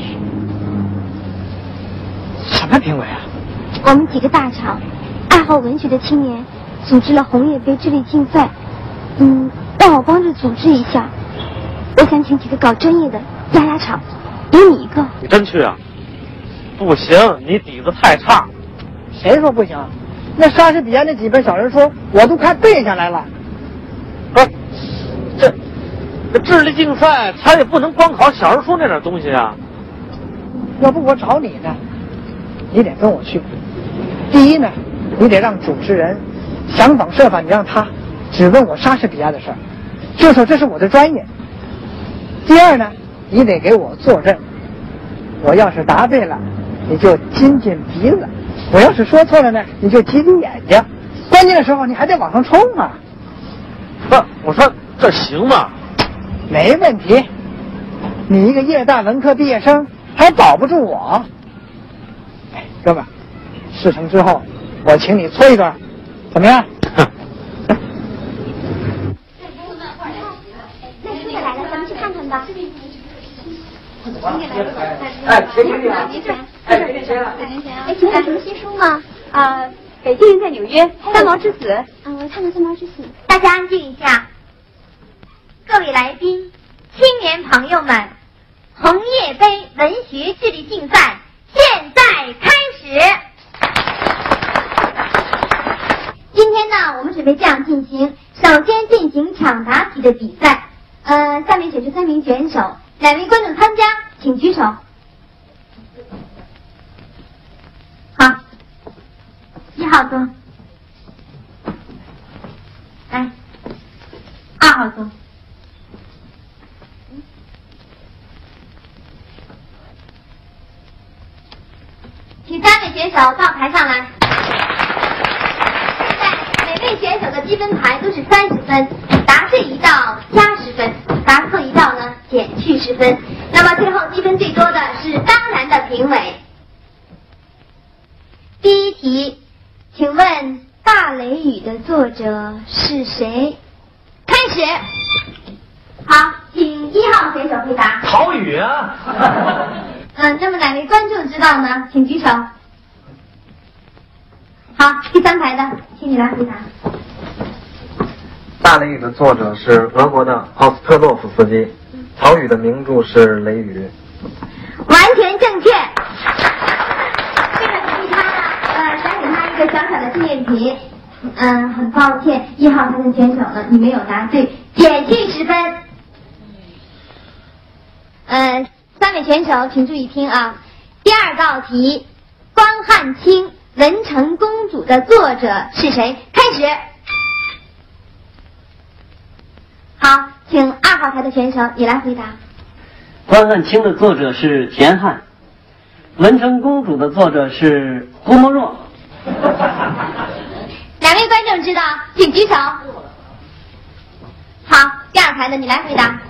什么评委啊？ 我们几个大厂爱好文学的青年组织了红叶杯智力竞赛，让我帮着组织一下。我想请几个搞专业的压场，有你一个。 你真去啊？不行，你底子太差。 谁说不行？那莎士比亚那几本小人书我都快背下来了。 不是，这智力竞赛他也不能光考小人书那点东西啊。 要不我找你呢，你得跟我去。第一呢，你得让主持人想方设法，你让他只问我莎士比亚的事儿，就说这是我的专业。第二呢，你得给我作证，我要是答对了，你就亲亲鼻子；我要是说错了呢，你就挤挤眼睛。关键的时候你还得往上冲啊！ 不，我说这行吗？ 没问题。你一个夜大文科毕业生还保不住我。哎，哥们儿，事成之后我请你搓一顿，怎么样？ 那书也来了，咱们去看看吧。 哎，谁给你啊？哎，给你谁了？ 哎，请问什么新书吗？ 北京人在纽约，三毛之死。 我看看三毛之死。大家安静一下，各位来宾、青年朋友们，红叶杯文学智力竞赛现在开始。今天呢，我们准备这样进行：首先进行抢答题的比赛。下面选出3名选手，哪位观众参加，请举手。好，1号坐。来，2号坐。请3位选手到台上来。现在每位选手的积分牌都是30分，答对一道加10分，答错一道呢减去10分。那么最后积分最多的是当然的评委。第一题，请问《大雷雨》的作者是谁？开始。好，请1号选手回答。 陶宇啊。 那么哪位观众知道呢？请举手。 好，第3排的，请你来回答。 大雷雨的作者是俄国的奥斯特洛夫斯基，曹禺的名著是《雷雨》。 完全正确。为了鼓励他，想给他一个小小的纪念品。很抱歉，1号台的选手呢，你没有答对，减去10分。3位选手请注意听啊，第2道题，关汉卿《文成公主》的作者是谁？开始。好，请2号台的选手你来回答。 关汉卿的作者是田汉，文成公主的作者是郭沫若。 2位观众知道，请举手。好，第2排的你来回答。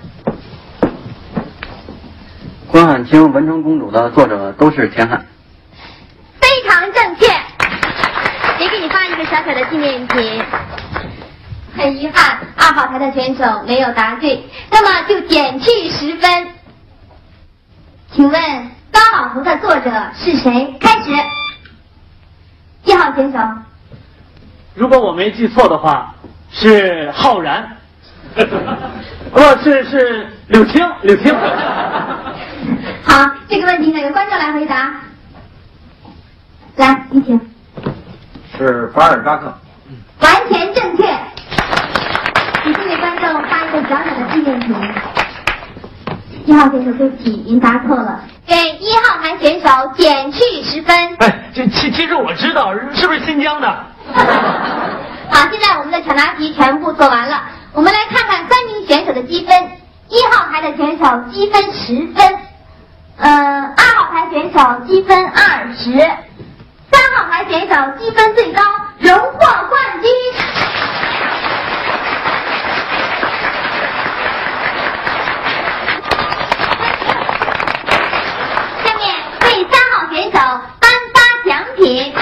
关汉卿、文成公主的作者都是田汉。 非常正确，也给你发一个小小的纪念品。很遗憾，2号台的选手没有答对，那么就减去10分。请问高老头的作者是谁？开始。1号选手。 如果我没记错的话，是浩然。是柳青。 好，这个问题哪个观众来回答？来，你请。 是巴尔扎克。 完全正确。给这位观众发一个小小的纪念品。1号选手，对不起，您答错了，给1号台选手减去10分。 其实我知道，是不是新疆的？ 好，现在我们的抢答题全部做完了，我们来看看3名选手的积分。1号台的选手积分10分，2号台选手积分20，3号台选手积分最高，荣获冠军。下面为3号选手颁发奖品。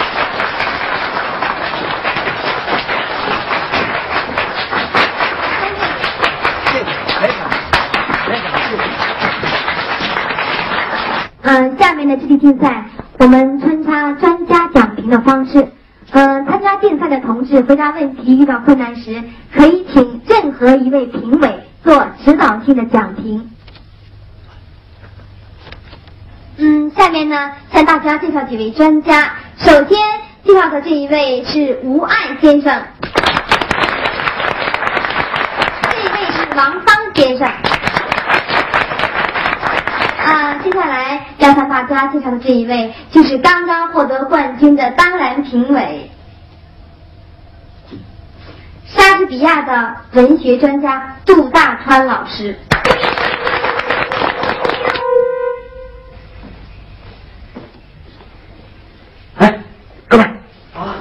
下面的智力竞赛，我们穿插专家讲评的方式。参加竞赛的同志回答问题遇到困难时，可以请任何一位评委做指导性的讲评。下面呢，向大家介绍几位专家。首先介绍的这一位是吴爱先生，这一位是王芳先生。接下来要向大家介绍的这一位，就是刚刚获得冠军的当然评委，莎士比亚的文学专家杜大川老师。 哥们儿啊，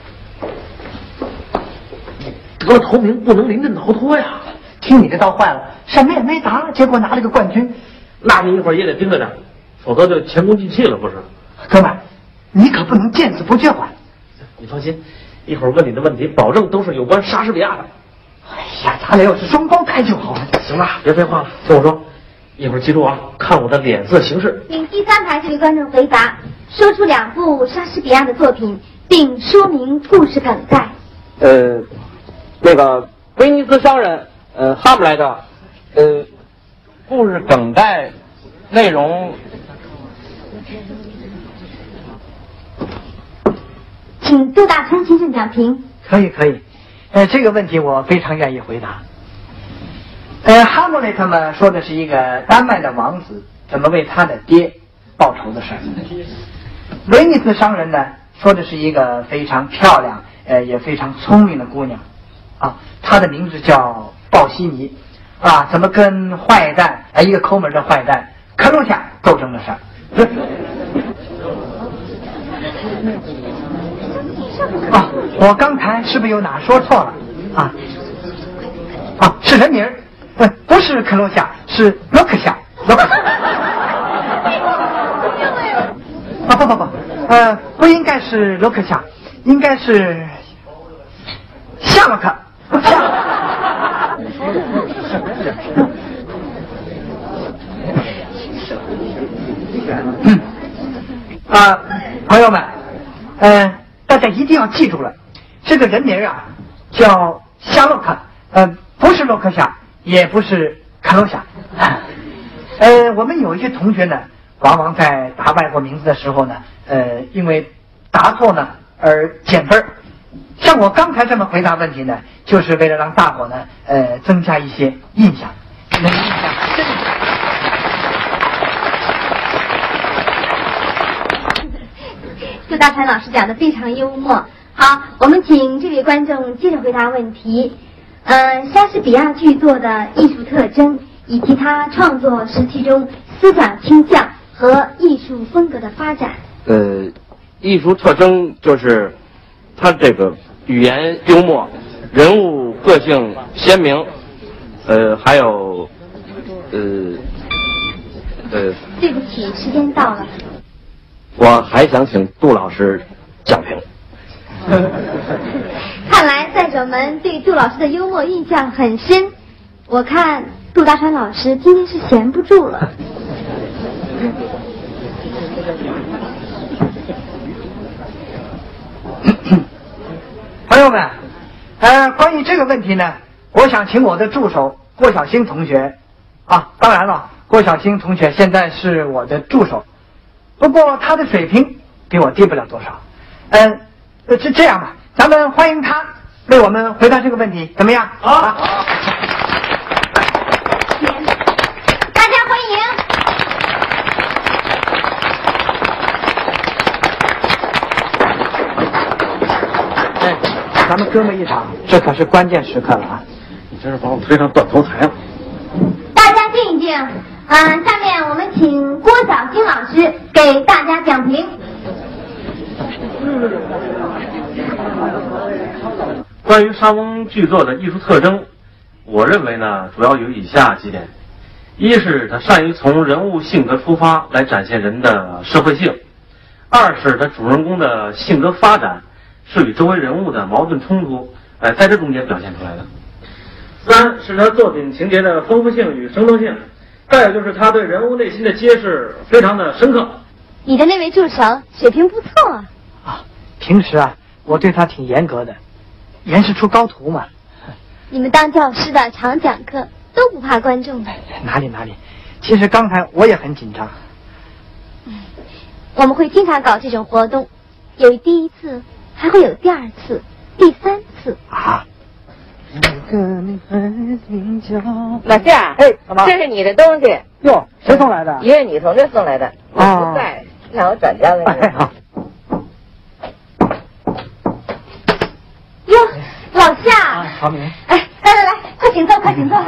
得了头名不能临阵逃脱呀！ 听你这倒坏了，什么也没答，结果拿了个冠军。 那你一会儿也得盯着点，否则就前功尽弃了，不是？ 哥们儿，你可不能见死不救啊！ 你放心，一会儿问你的问题，保证都是有关莎士比亚的。 哎呀，咱俩要是双胞胎就好了。 行了，别废话了，听我说，一会儿记住啊，看我的脸色行事。 请第3排这位观众回答，说出2部莎士比亚的作品，并说明故事梗概。 那个威尼斯商人，哈姆莱特，故事梗概内容， 请杜大川先生讲评。 可以，这个问题我非常愿意回答。哈姆雷特嘛，说的是一个丹麦的王子怎么为他的爹报仇的事儿。威尼斯商人呢，说的是一个非常漂亮，也非常聪明的姑娘，啊，她的名字叫鲍西尼。怎么跟坏蛋一个抠门的坏蛋克鲁夏斗争的事儿。我刚才是不是有哪说错了？是人名，不是克鲁夏，是洛克夏。不应该是洛克夏，应该是夏洛克。朋友们，大家一定要记住了，这个人名啊叫夏洛克，不是洛克夏，也不是卡洛夏。我们有一些同学呢，往往在答外国名字的时候呢，因为答错呢而减分。像我刚才这么回答问题呢，就是为了让大伙呢，增加一些印象，能印象深刻。 杜大川老师讲的非常幽默。好，我们请这位观众接着回答问题。莎士比亚剧作的艺术特征，以及他创作时期中思想倾向和艺术风格的发展。 艺术特征就是他这个语言幽默，人物个性鲜明，还有对不起，时间到了。 我还想请杜老师讲评。 看来在手们对杜老师的幽默印象很深，我看杜大川老师今天是闲不住了。 朋友们，关于这个问题呢，我想请我的助手郭晓星同学啊，当然了，郭晓星同学现在是我的助手，不过他的水平比我低不了多少。这样吧，咱们欢迎他为我们回答这个问题，怎么样？好， 大家欢迎。 咱们哥们一场，这可是关键时刻了啊！ 你这是把我推上断头台了。 大家静一静。下面我们请郭晓星老师给大家讲评。 关于莎翁剧作的艺术特征，我认为呢，主要有以下几点：一是他善于从人物性格出发来展现人的社会性；二是他主人公的性格发展是与周围人物的矛盾冲突，在这中间表现出来的；三是他作品情节的丰富性与生动性；再有就是他对人物内心的揭示非常的深刻。 你的那位助手水平不错啊。 平时啊，我对他挺严格的，严师出高徒嘛。 你们当教师的常讲课都不怕观众的。 哪里，其实刚才我也很紧张。 我们会经常搞这种活动，有第一次，还会有第二次、第三次。 啊！ 老夏， 干嘛？ 这是你的东西。 哟，谁送来的？ 一位女同志送来的，我不在，让我转交给你。 好。 哟，老夏。 郝敏。 来，快请坐，快请坐。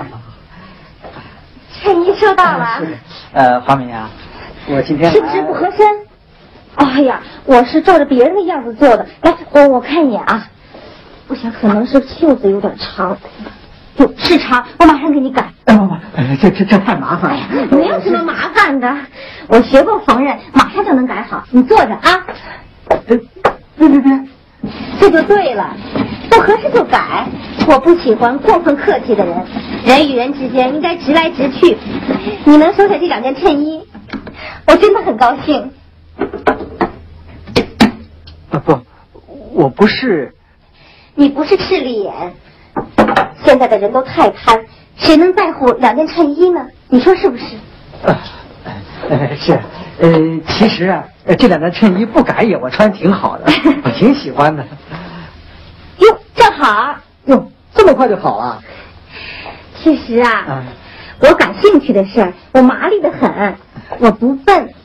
衬衣收到了。 郝敏啊，我今天是不是不合身？哎呀，我是照着别人的样子做的。来，我看一眼啊。我想可能是袖子有点长，是长，我马上给你改。 这太麻烦了。 哎呀，没有什么麻烦的，我学过缝纫，马上就能改好。你坐着啊。 别， 这就对了，不合适就改。我不喜欢过分客气的人，人与人之间应该直来直去。你能收下这两件衬衣，我真的很高兴。 不，我不是。 你不是势利眼，现在的人都太贪，谁能在乎两件衬衣呢？你说是不是？ 是，其实啊，这两件衬衣不改也我穿挺好的，我挺喜欢的。 哟，正好。 哟，这么快就好了？ 其实啊，我感兴趣的事儿，我麻利得很，我不笨。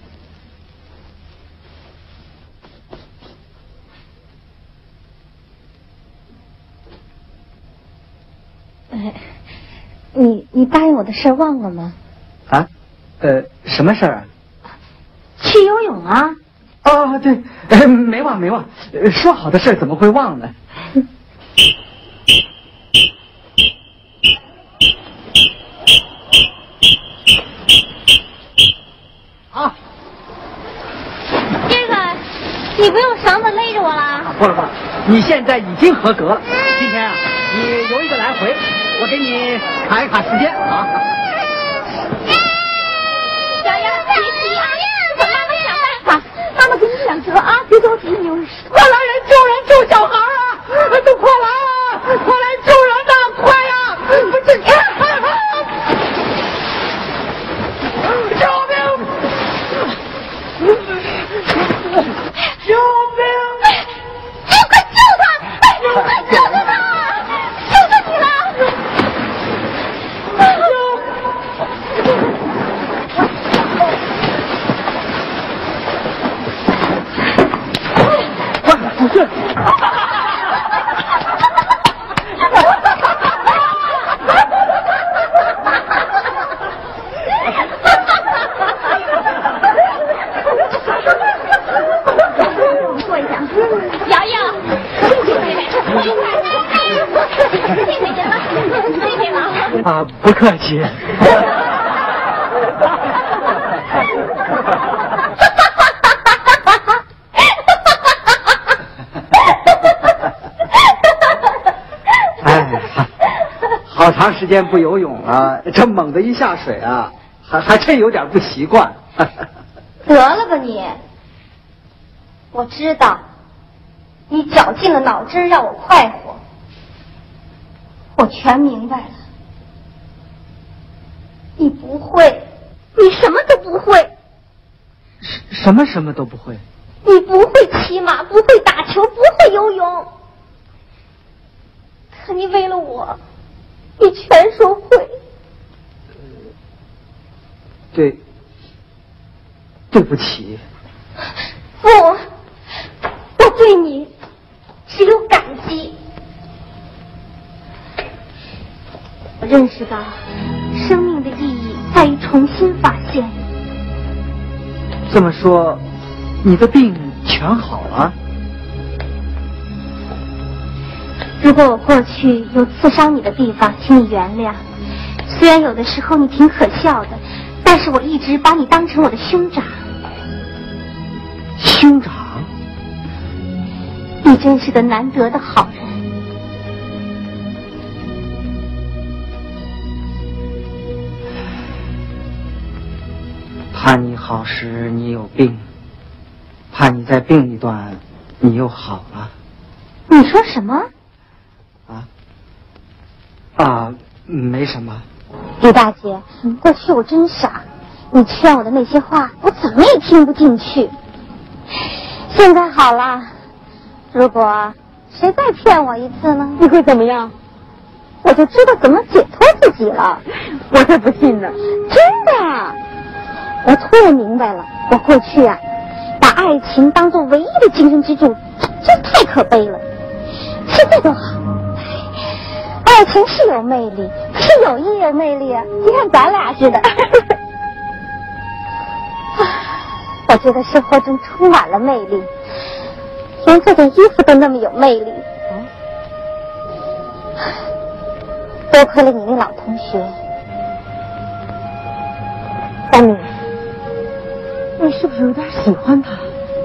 你答应我的事儿忘了吗？ 啊？什么事儿啊？ 去游泳啊！ 哦，对，没忘，说好的事儿怎么会忘呢？啊！ 这个，你不用绳子勒着我啦。 不了，你现在已经合格了。今天啊，你游一个来回，我给你卡一卡时间啊。 小杨，别急啊，给妈妈想办法。妈妈给你2折啊，别着急，你快来人是。 坐一下，瑶瑶，谢谢您了，谢谢了。 啊，不客气。 哎，好长时间不游泳了，这猛地一下水啊，还真有点不习惯。 得了吧你！我知道，你绞尽了脑汁让我快活，我全明白了。你不会，你什么都不会。 什么都不会？ 你不会骑马，不会打球，不会游泳。可你为了我，你全说会。 对不起。 不，我对你只有感激。我认识到，生命的意义在于重新发现。 这么说，你的病全好了？ 如果我过去有刺伤你的地方，请你原谅。虽然有的时候你挺可笑的，但是我一直把你当成我的兄长。 兄长？ 你真是个难得的好人。 怕你好时你有病，怕你再病一段你又好了。 你说什么？ 没什么。 李大姐，过去我真傻，你劝我的那些话我怎么也听不进去。现在好了，如果谁再骗我一次呢？ 你会怎么样？ 我就知道怎么解脱自己了。 我才不信呢！ 真的，我突然明白了，我过去啊，把爱情当作唯一的精神支柱，真太可悲了。现在多好，爱情是有魅力，可是友谊也有魅力啊！你看咱俩似的。我觉得生活中充满了魅力，连这件衣服都那么有魅力。多亏了你那老同学。丹妮， 你是不是有点喜欢他？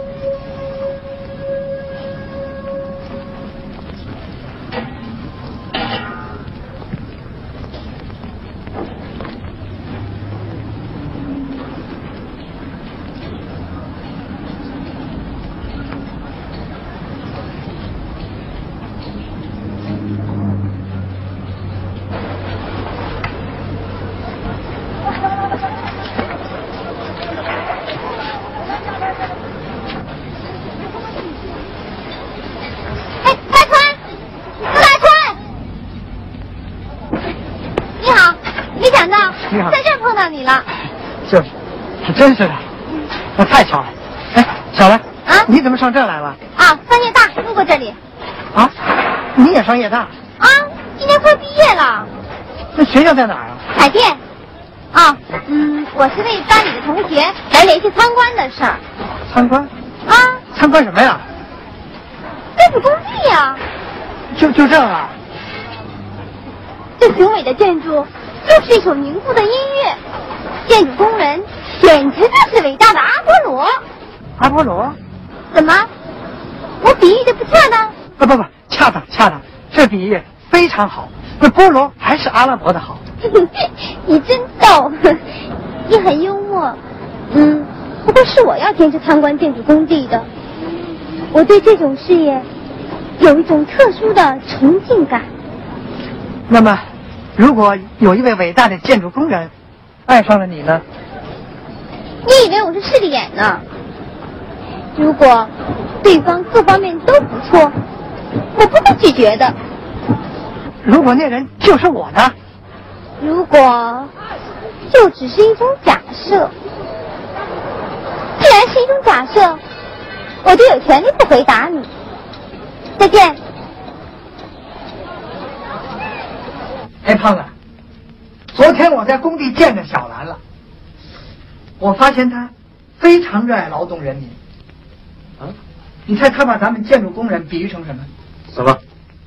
就是，真是的，那太巧了。哎，小兰啊，你怎么上这来了？ 啊，上夜大，路过这里。 啊，你也上夜大？ 啊，今年快毕业了。 那学校在哪儿啊？ 海淀。啊，我是为班里的同学来联系参观的事儿。 参观？ 啊， 参观什么呀？ 建筑工地呀。 就这啊？ 这雄伟的建筑就是一首凝固的音乐。建筑工人简直就是伟大的阿波罗。 阿波罗？ 怎么？我比喻的不恰当？ 不，恰当，这比喻非常好。这波罗还是阿拉伯的好。 你真逗，你很幽默。不过是我要坚持参观建筑工地的。我对这种事业有一种特殊的崇敬感。 那么，如果有一位伟大的建筑工人爱上了你呢？ 你以为我是势利眼呢？如果对方各方面都不错，我不会拒绝的。 如果那人就是我呢？ 如果就只是一种假设。既然是一种假设，我就有权利不回答你。 再见。 哎，胖子，昨天我在工地见着小兰了，我发现她非常热爱劳动人民。 啊？ 你猜她把咱们建筑工人比喻成什么？ 什么？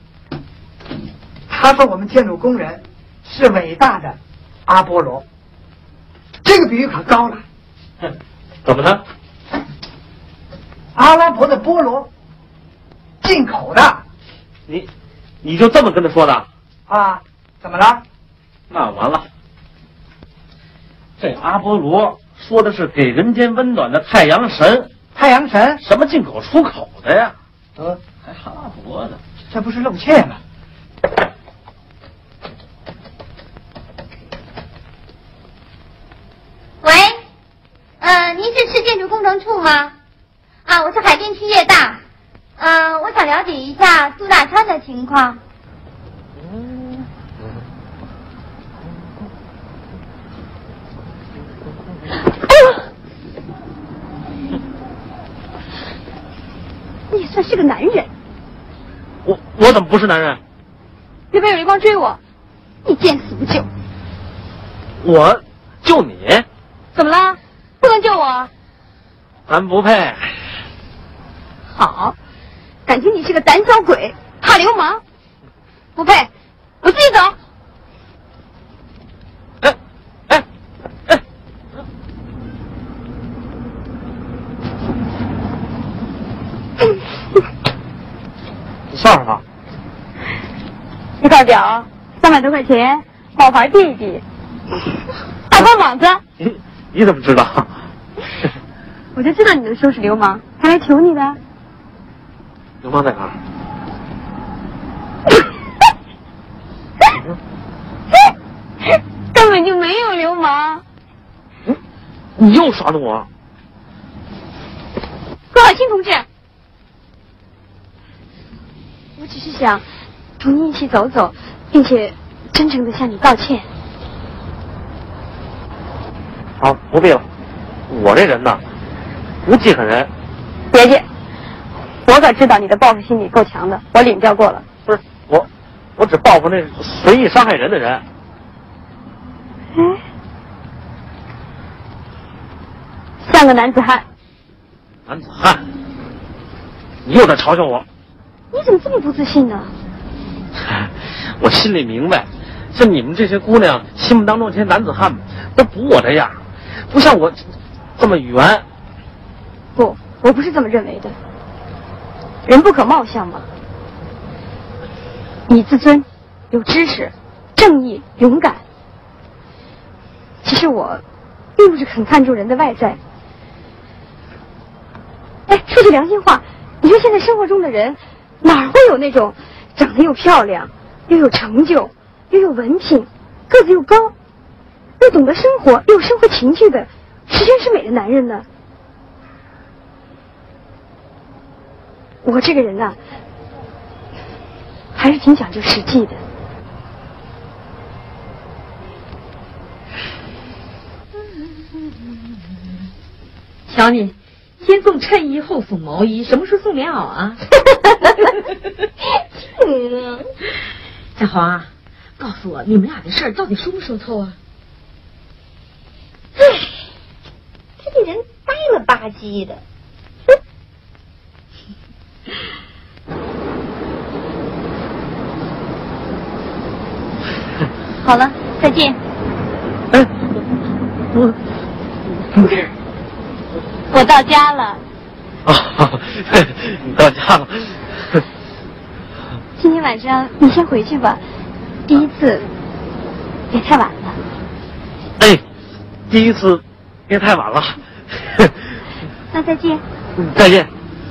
他说我们建筑工人是伟大的阿波罗，这个比喻可高了。 怎么了？ 阿拉伯的菠萝，进口的。 你就这么跟他说的？ 啊？怎么了？ 那完了。这阿波罗说的是给人间温暖的太阳神。 太阳神？ 什么进口出口的呀？还阿伯的， 这不是露怯吗？ 喂，您是市建筑工程处吗？啊，我是海淀区业大，我想了解一下苏大川的情况。 你也算是个男人。 我怎么不是男人？ 那边有一帮追我，你见死不救。 我救你？ 怎么了？不能救我？ 咱不配。 好，感情你是个胆小鬼，怕流氓，不配，我自己走。 你笑什么？ 一块表300多块钱，冒牌弟弟，大光膀子。 你怎么知道？ 我就知道你能收拾流氓，还来求你的。 流氓在哪儿？ 根本就没有流氓。 你又耍弄我。 郭晓清同志，我只是想同你一起走走，并且真诚的向你道歉。 好，不必了。我这人呢，不记恨人。 别介，我可知道你的报复心理够强的，我领教过了。 不是我只报复那随意伤害人的人。 哎，像个男子汉。 男子汉？你又在嘲笑我？ 你怎么这么不自信呢？ 我心里明白，像你们这些姑娘心目当中这些男子汉都不我这样，不像我这么圆。 不，我不是这么认为的。人不可貌相嘛。你自尊，有知识，正义，勇敢。其实我并不是很看重人的外在。哎，说句良心话，你说现在生活中的人哪会有那种长得又漂亮又有成就又有文凭个子又高又懂得生活又有生活情趣的十全十美的男人呢？我这个人啊，还是挺讲究实际的。 瞧你，先送衬衣后送毛衣，什么时候送棉袄啊？小黄啊，告诉我你们俩的事儿到底说不说透啊？ 唉，他这人呆了吧唧的。好了，再见。 哎， 我到家了。 哦，你到家了。 今天晚上你先回去吧，第一次别太晚了。 哎，第一次别太晚了。 那再见。 再见。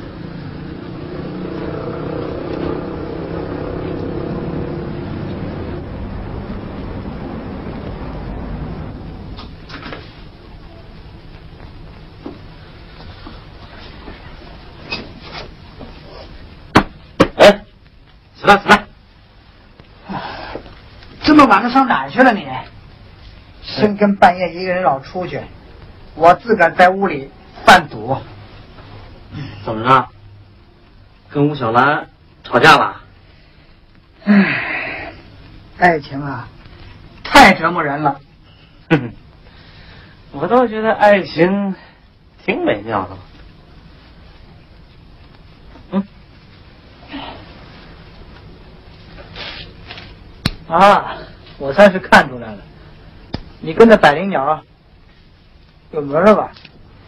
起来！ 这么晚了上哪儿去了你？深更半夜一个人老出去，我自个儿在屋里犯赌。 怎么着？跟吴小兰吵架了？ 唉，爱情啊，太折磨人了。 哼哼，我倒觉得爱情挺美妙的。 啊，我算是看出来了，你跟那百灵鸟有门了吧？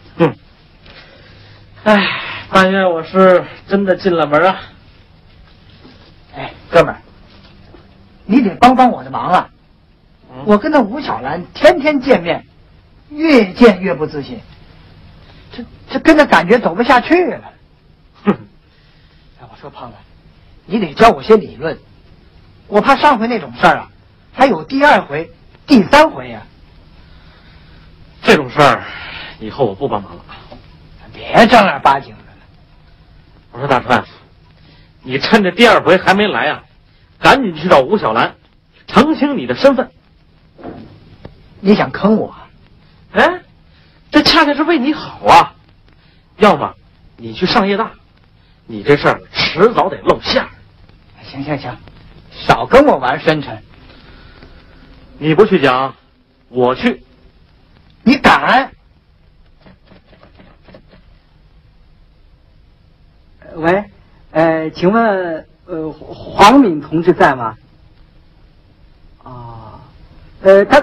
哎，但愿我是真的进了门啊！ 哎，哥们儿，你得帮帮我的忙啊！我跟那吴小兰天天见面，越见越不自信，这跟着感觉走不下去了。哼！哎，我说胖子，你得教我些理论，我怕上回那种事儿啊，还有第2回、第3回呀。 这种事儿，以后我不帮忙了。 别正儿八经的了。 我说大川，你趁着第2回还没来啊，赶紧去找吴小兰，澄清你的身份。 你想坑我？ 哎，这恰恰是为你好啊！要么你去上夜大，你这事儿迟早得露馅儿。 行，少跟我玩深沉。 你不去讲，我去。 你敢？ 喂，请问黄敏同志在吗？啊，他。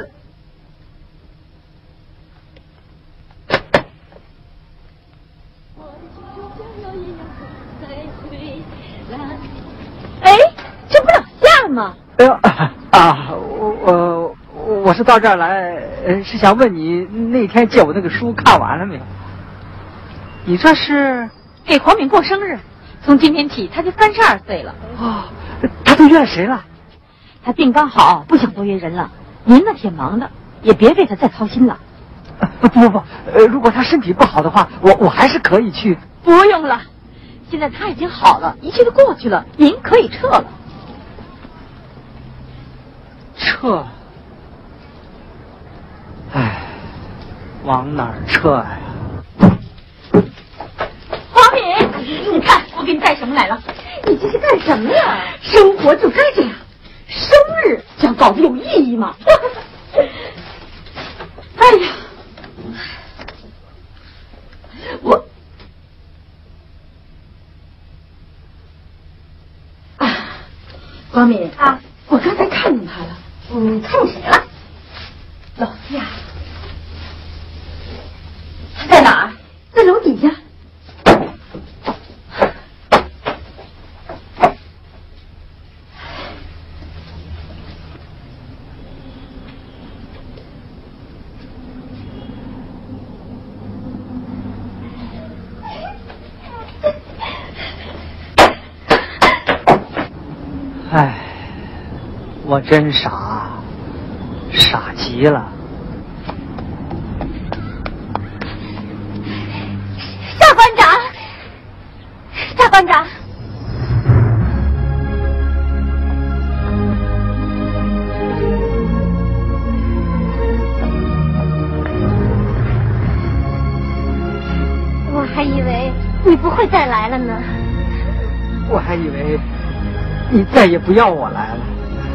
哎，这不老夏吗？ 哎呦啊，我是到这儿来，是想问你那天借我那个书看完了没有？你这是给黄敏过生日，从今天起他就32岁了。 啊，他都约了谁了？ 他病刚好，不想多约人了。您呢挺忙的，也别为他再操心了。 不，如果他身体不好的话，我还是可以去。 不用了，现在他已经好了，一切都过去了，您可以撤了。 撤？哎，往哪儿撤呀？ 黄敏，你看我给你带什么来了？你这是干什么呀？生活就该这样，生日这样搞得有意义吗？哎呀，黄敏啊，我刚才看见他了。看见谁了？老夏。他在哪儿？在楼底下。 唉，我真傻，傻极了。 夏馆长，夏馆长， 我还以为你不会再来了呢。 我还以为你再也不要我来了。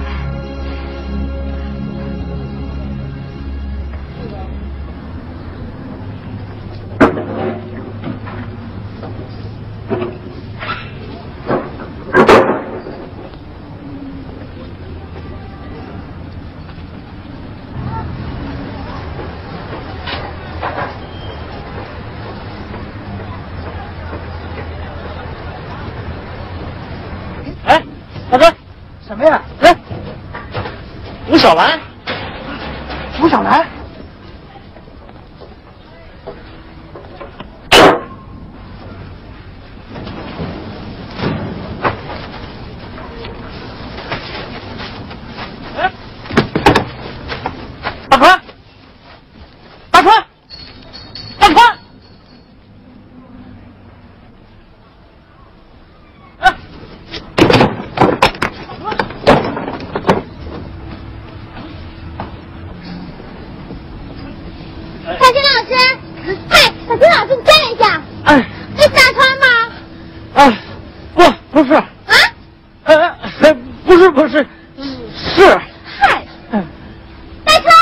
大哥， 什么呀？ 来，吴小兰。 吴小兰。 哎，大川，大川，大川。 不是啊， 是不是？是。 嗨，戴川。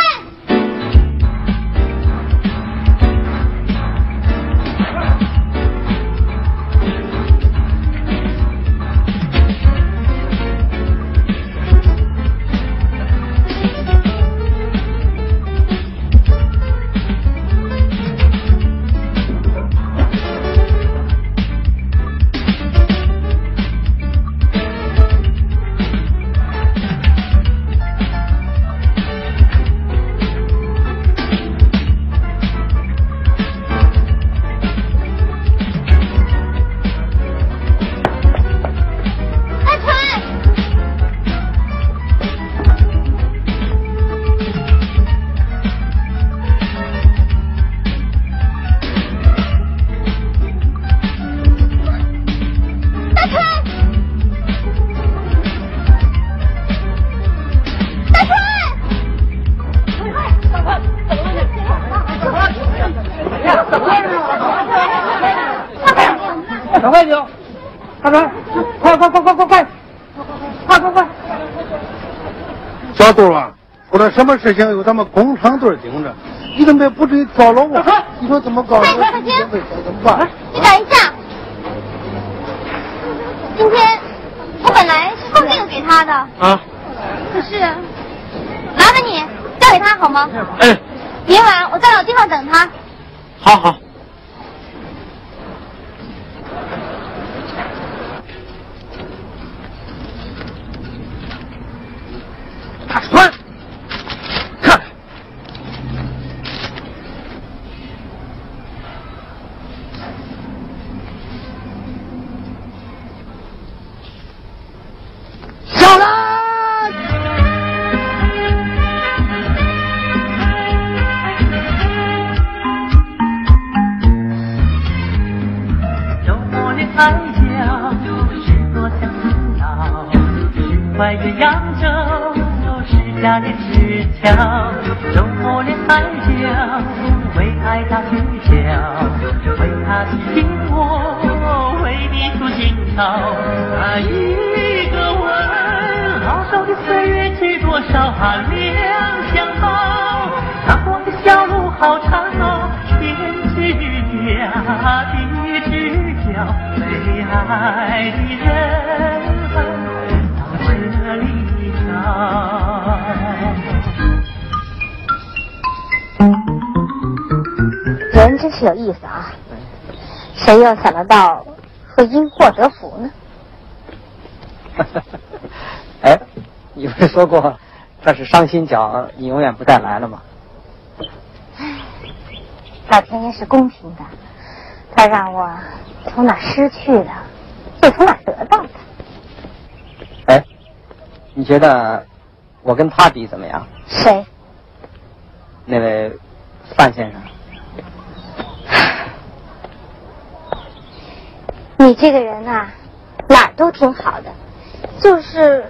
小快酒，大川，快！ 小杜啊，出了什么事情有咱们工厂队盯着，你怎么不至于糟了我？你说怎么搞？ 快停！ 怎么办？ 你等一下，今天我本来是送这个给他的啊， 可是麻烦你交给他好吗？ 哎， 明晚我在老地方等他。 好。 大川，看， 小兰。 周末的海角是多想知道，是快鸳鸯洲。家的石桥，周末的海角，为爱打曲角，为他倾听我，为你诉心潮。那一个吻，老少的岁月知多少寒凉相抱。那我的小路好长哦，天之涯，地之角，为爱的人到这里找。 人真是有意思啊！谁又想得到会因祸得福呢？ 哎，你不是说过这是伤心角，你永远不再来了吗？ 老天爷是公平的，他让我从哪失去的，就从哪得到的。 哎，你觉得我跟他比怎么样？ 谁？ 那位范先生。 你这个人啊，哪儿都挺好的，就是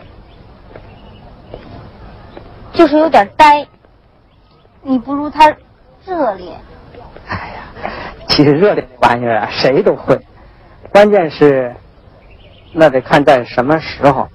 有点呆。你不如他热烈。 哎呀，其实热烈这玩意儿啊，谁都会，关键是那得看在什么时候。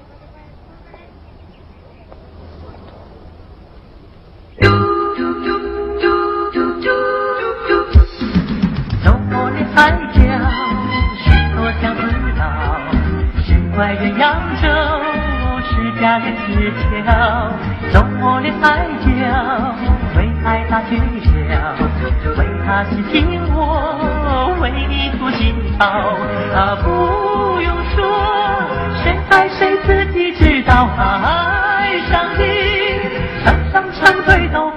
快鸳鸯洲是家人之桥，周末的海角，为爱打曲角，为他倾听我，为你诉心潮。啊，不用说，谁爱谁自己知道。爱上你，山上沉醉都